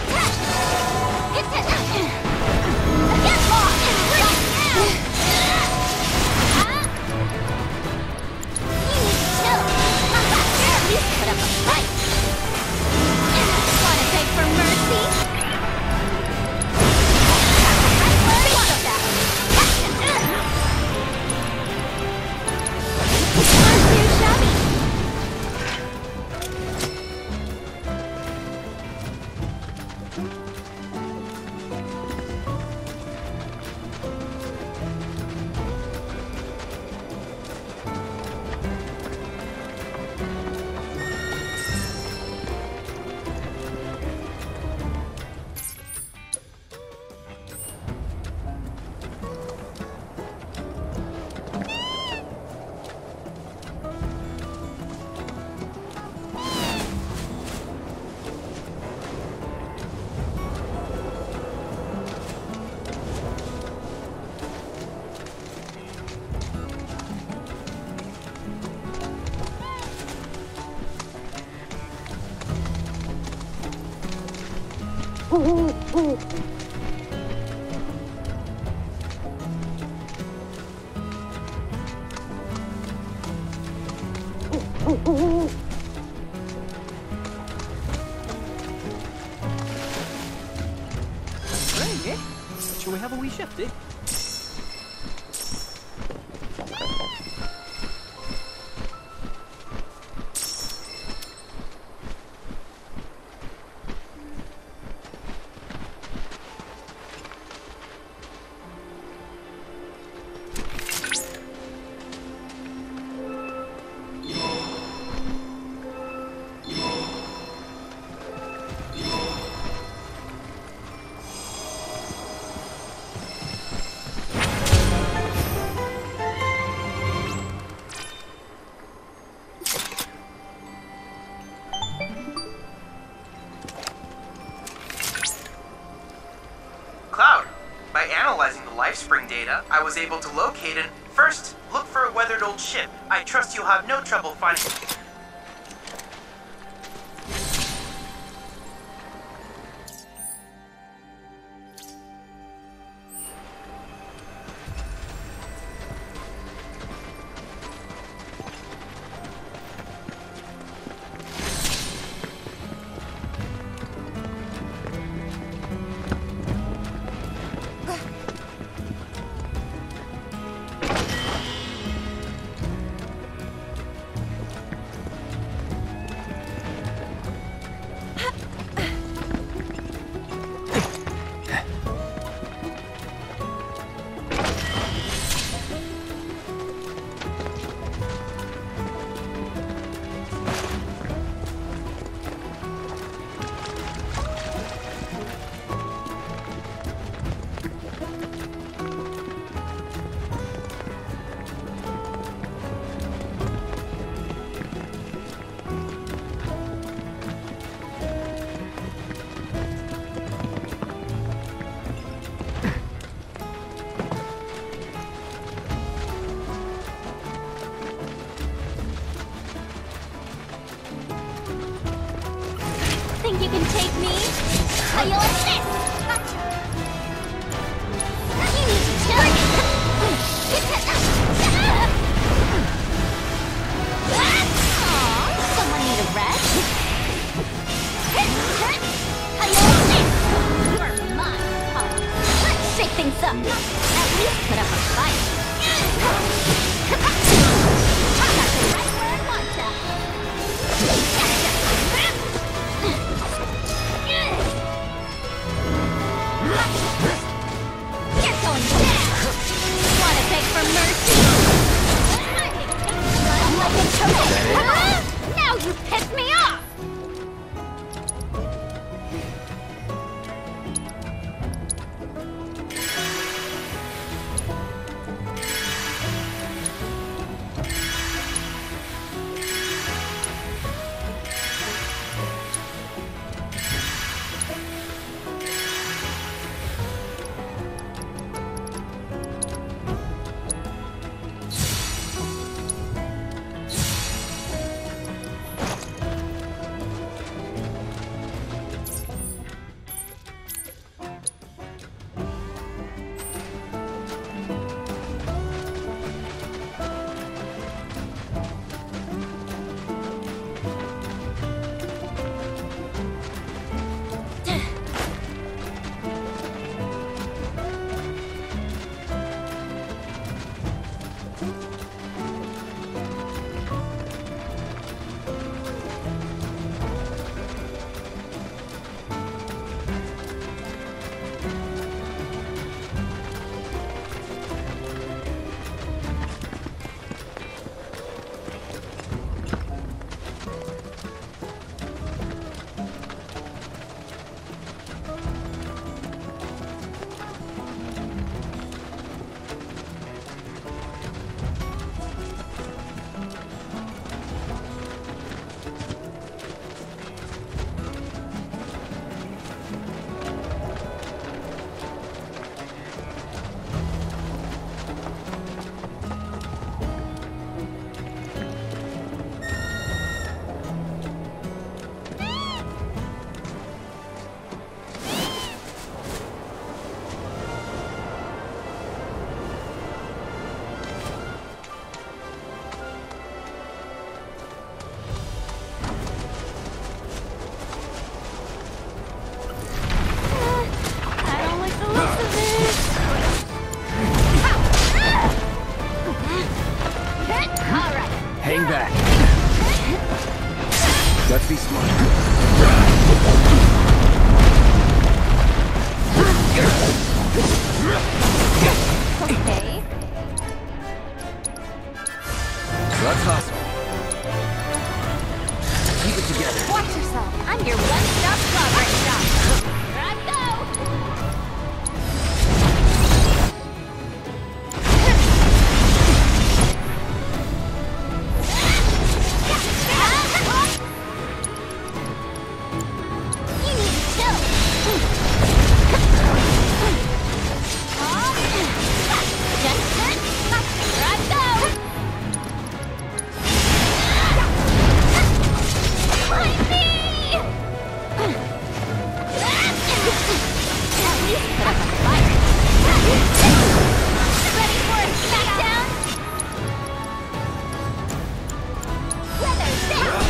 Get lost! You need to chill. At least put up a fight. Wanna beg for mercy? Right, eh? Shall we have a wee shift, eh? I was able to locate it. First, look for a weathered old ship. I trust you'll have no trouble finding it. Think you can take me? How you like this? You need to chill. Aww, someone need a rest? How you like this? You're mine, huh? Let's shake things up. At least put up a fight. That's right where I want ya. Gotcha. Hang back. Let's be smart. Okay. Let's hustle. Keep it together. Watch yourself. I'm your one-stop progress shop. Here I go. You need to chill. Just turn. Here I go. Find me! At least put up a fight. Ready for a smackdown? Weather's down!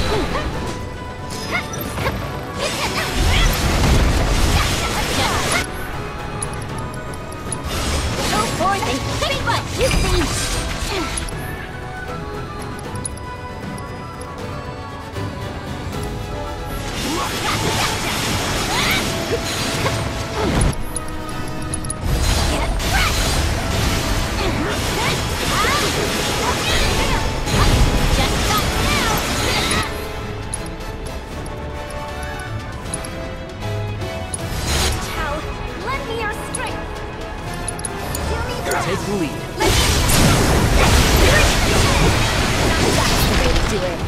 Go forth and kick butt, you see! Take the lead. That's the way to do it.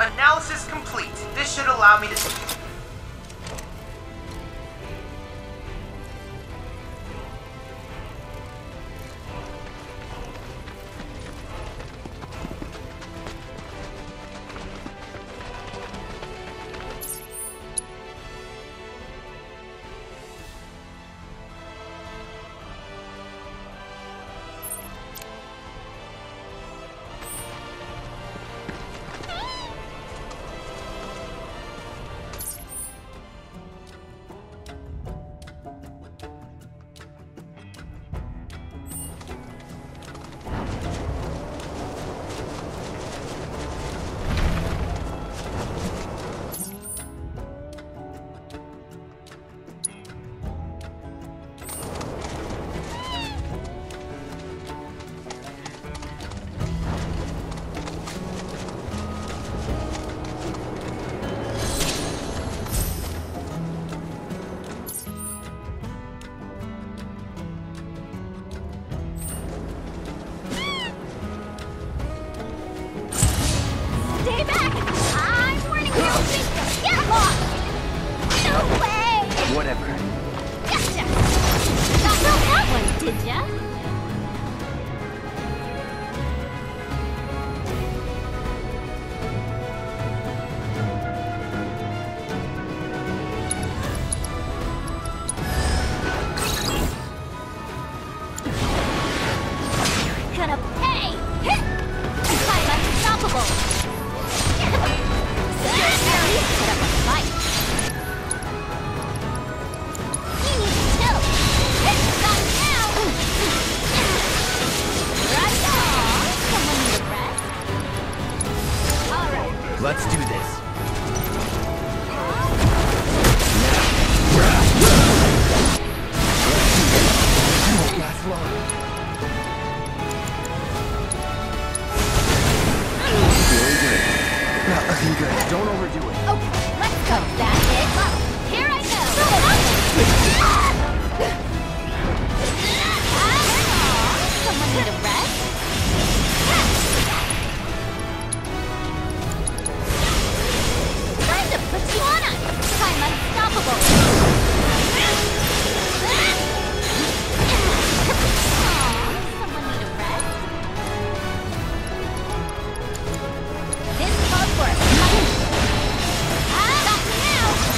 Analysis complete. This should allow me to... Stay back! I'm warning you! Get lost! No way! Whatever. Gotcha! Not know that one, did ya? Gonna pay! Hit! I'm unstoppable! Put up a fight. You need to chill. Not now. Right on. Someone need a rest. All right. Let's do this. I won't last long. Looking good. Don't overdo it. Okay, let's go. That's it. Well, here I go. Someone need a rest? Time to put you on us. I'm unstoppable. Someone need a rest? This calls for a fight. Stop now!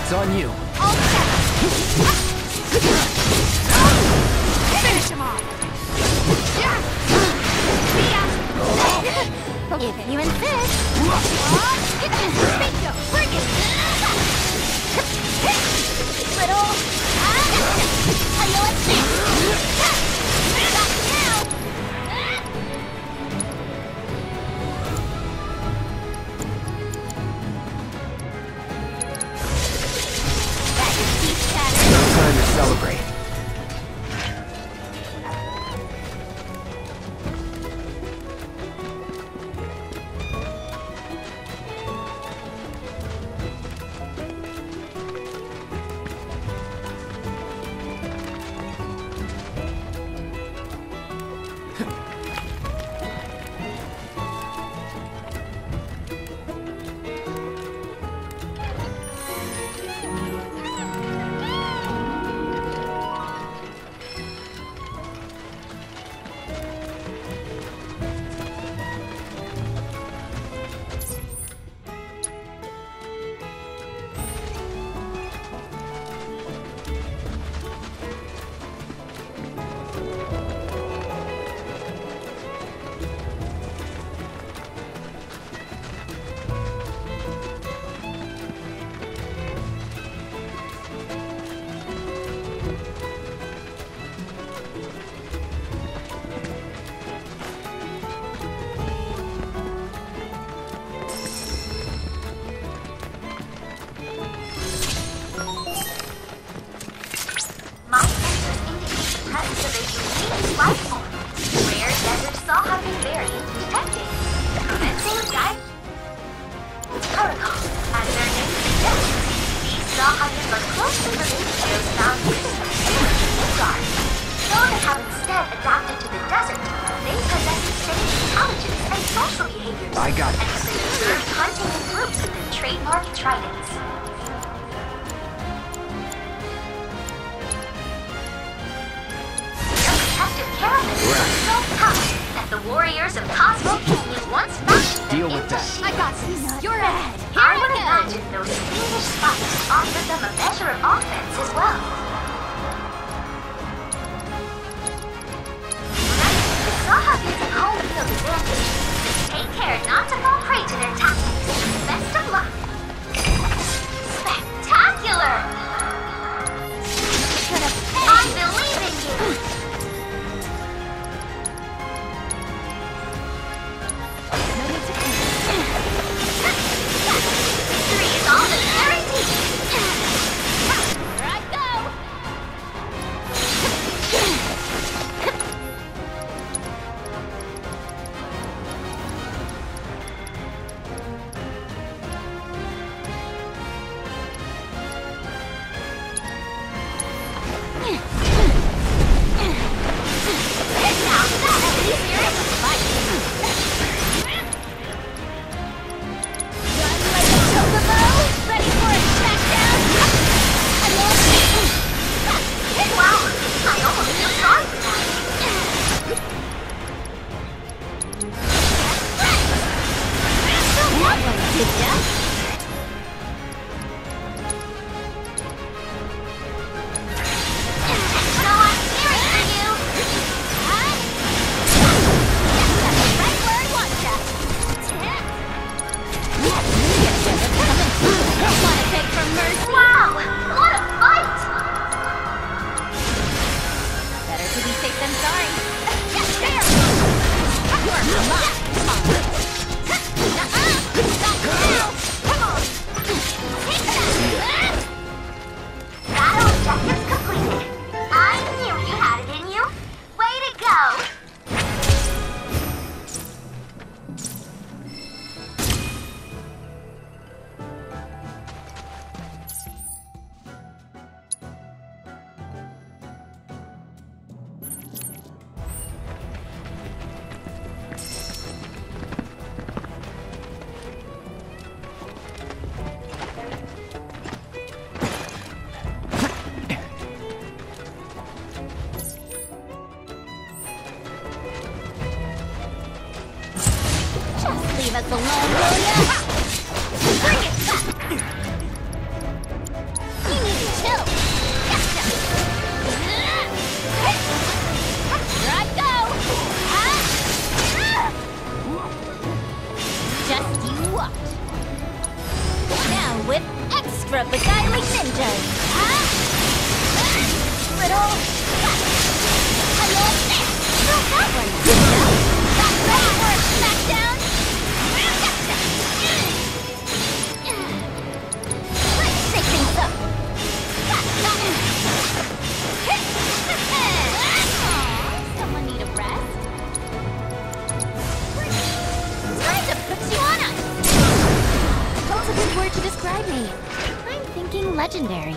It's on you. All set. Finish him off. If you insist. Bingo, bring it. Little. I know it's Stop now. No time to celebrate. I got it. And so you learn hunting in groups with the trademark tridents. Their protective caravans are so tough that the warriors of Cosmo Canyon once fashioned them Deal with into that. shields. I got you. You're ahead. Here I I would go. imagine those fiendish spikes offered them a measure of offense as well. Remember, the Saha gets a home field advantage. Take care not to fall prey to their tactics. Best of luck. Spectacular! I believe in you! Victory is all the guaranteed! Here I go. Now that's easier to fight! Run like a chocobo. Ready for a trackdown? Wow, I almost feel sorry for that. That one, did ya? So I'm cheering for you! Right where I want ya. Don't wanna beg for mercy. Wow, what a fight! Better to be safe than sorry. Yes, there! You're mine. Nuh-uh. Not now. with extra beguiling ninjas. Ah! Riddle. Not that one. Got ready for a smackdown. Let's shake things up. Someone need a rest? Time to put you on us! That's a good word to describe me. I'm thinking legendary.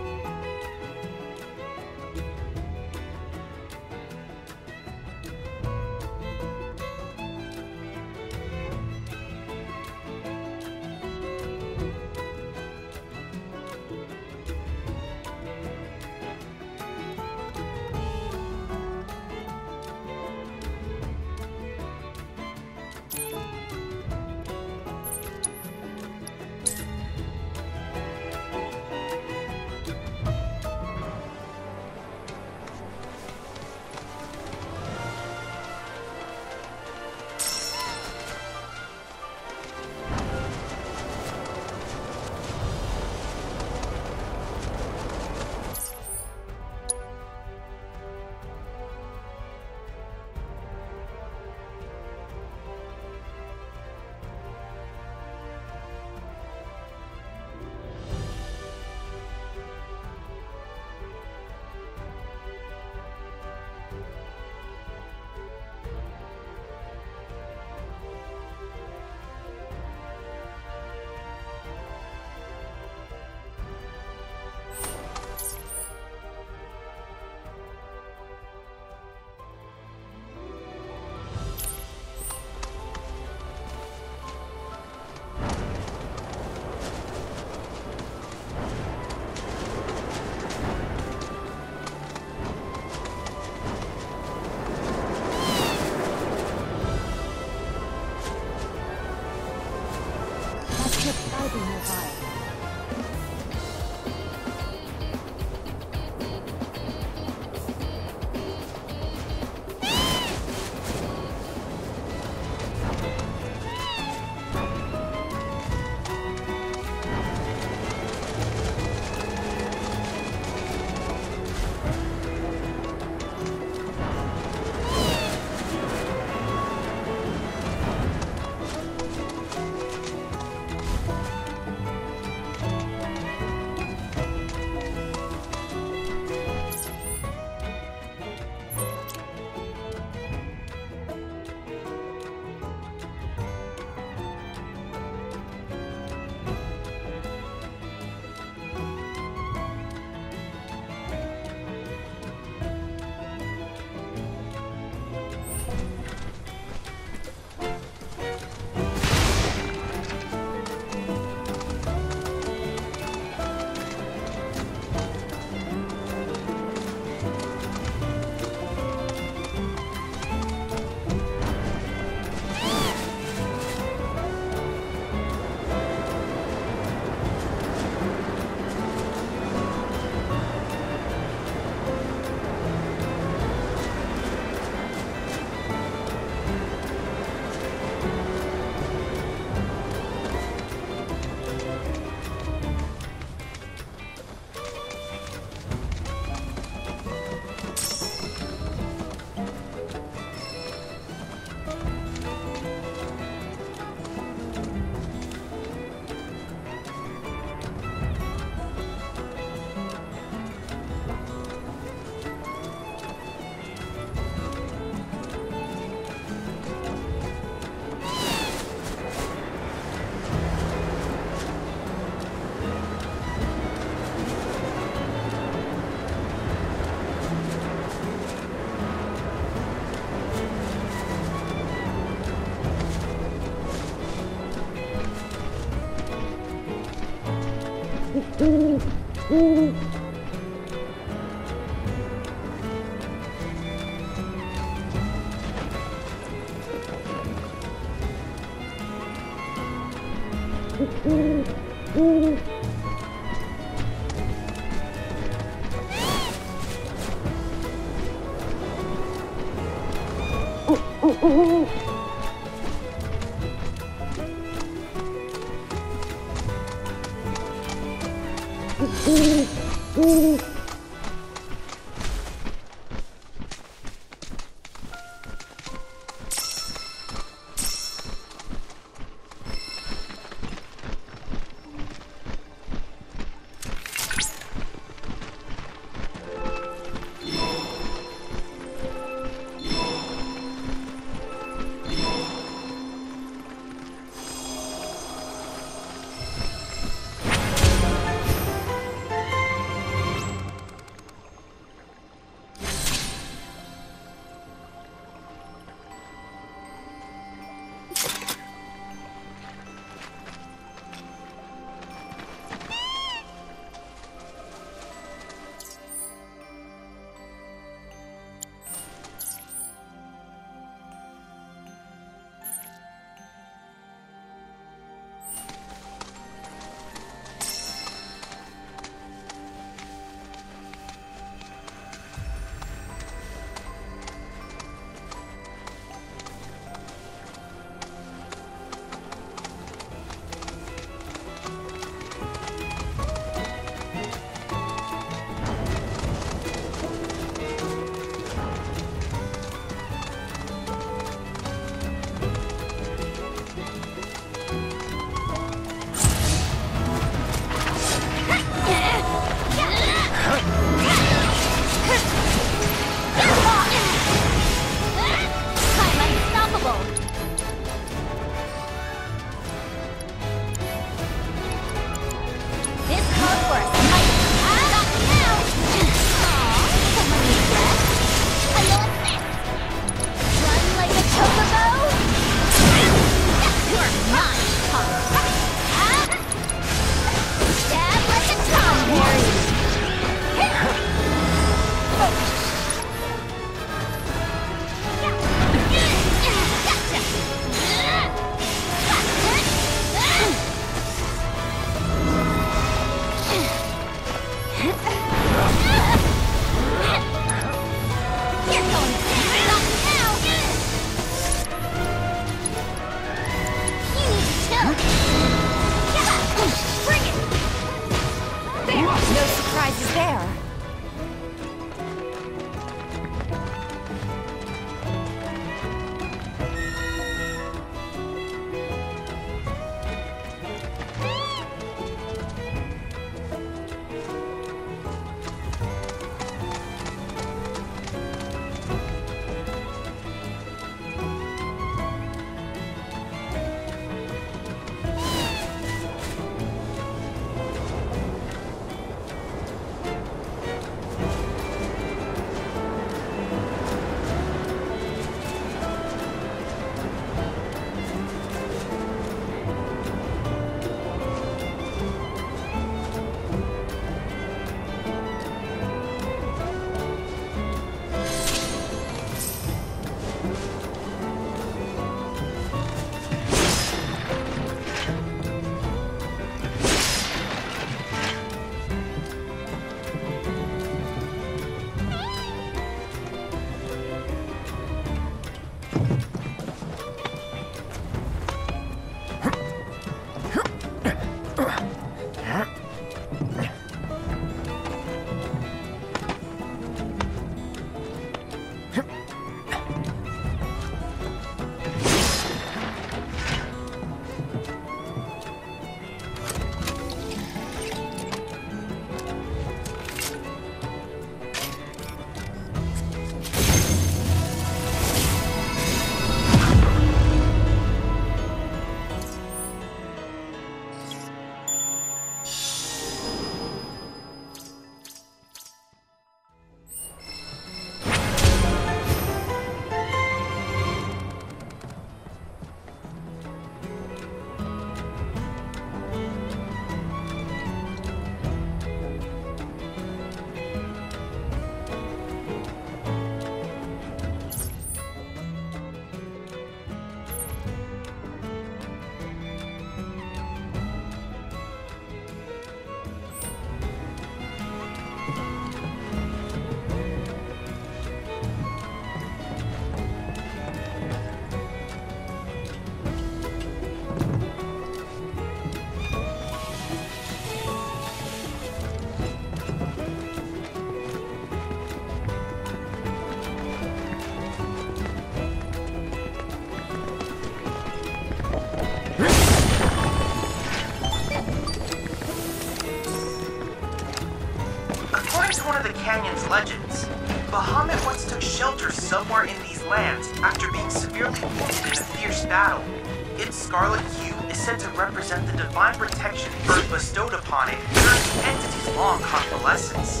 canyon's legends. Bahamut once took shelter somewhere in these lands after being severely wounded in a fierce battle. Its scarlet hue is said to represent the divine protection Earth bestowed upon it during the entity's long convalescence.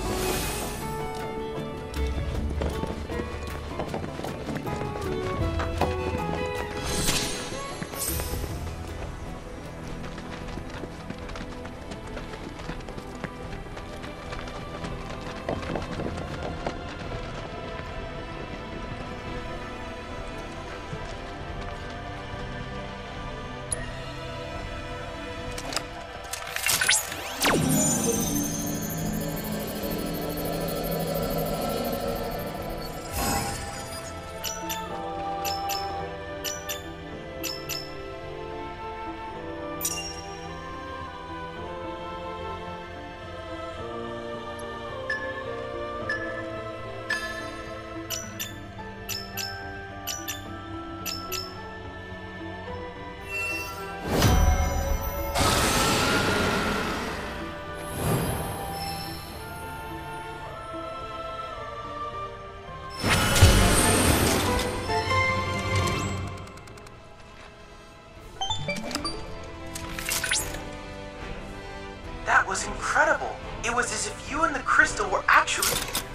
That was incredible. It was as if you and the crystal were actually...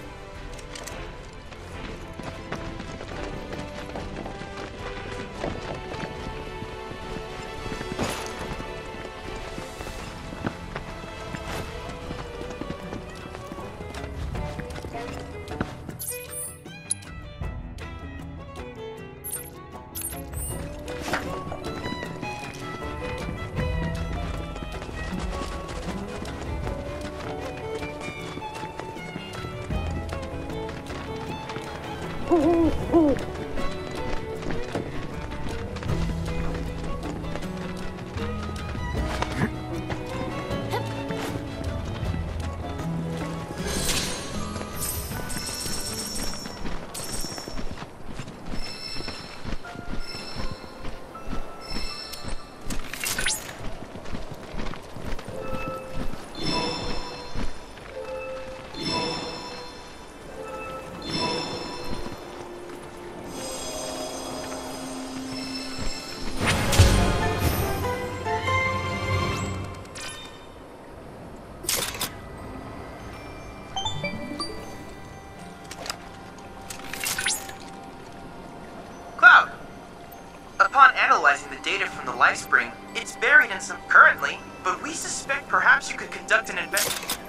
Upon analyzing the data from the Life Spring, it's buried in some currently, but we suspect perhaps you could conduct an investigation.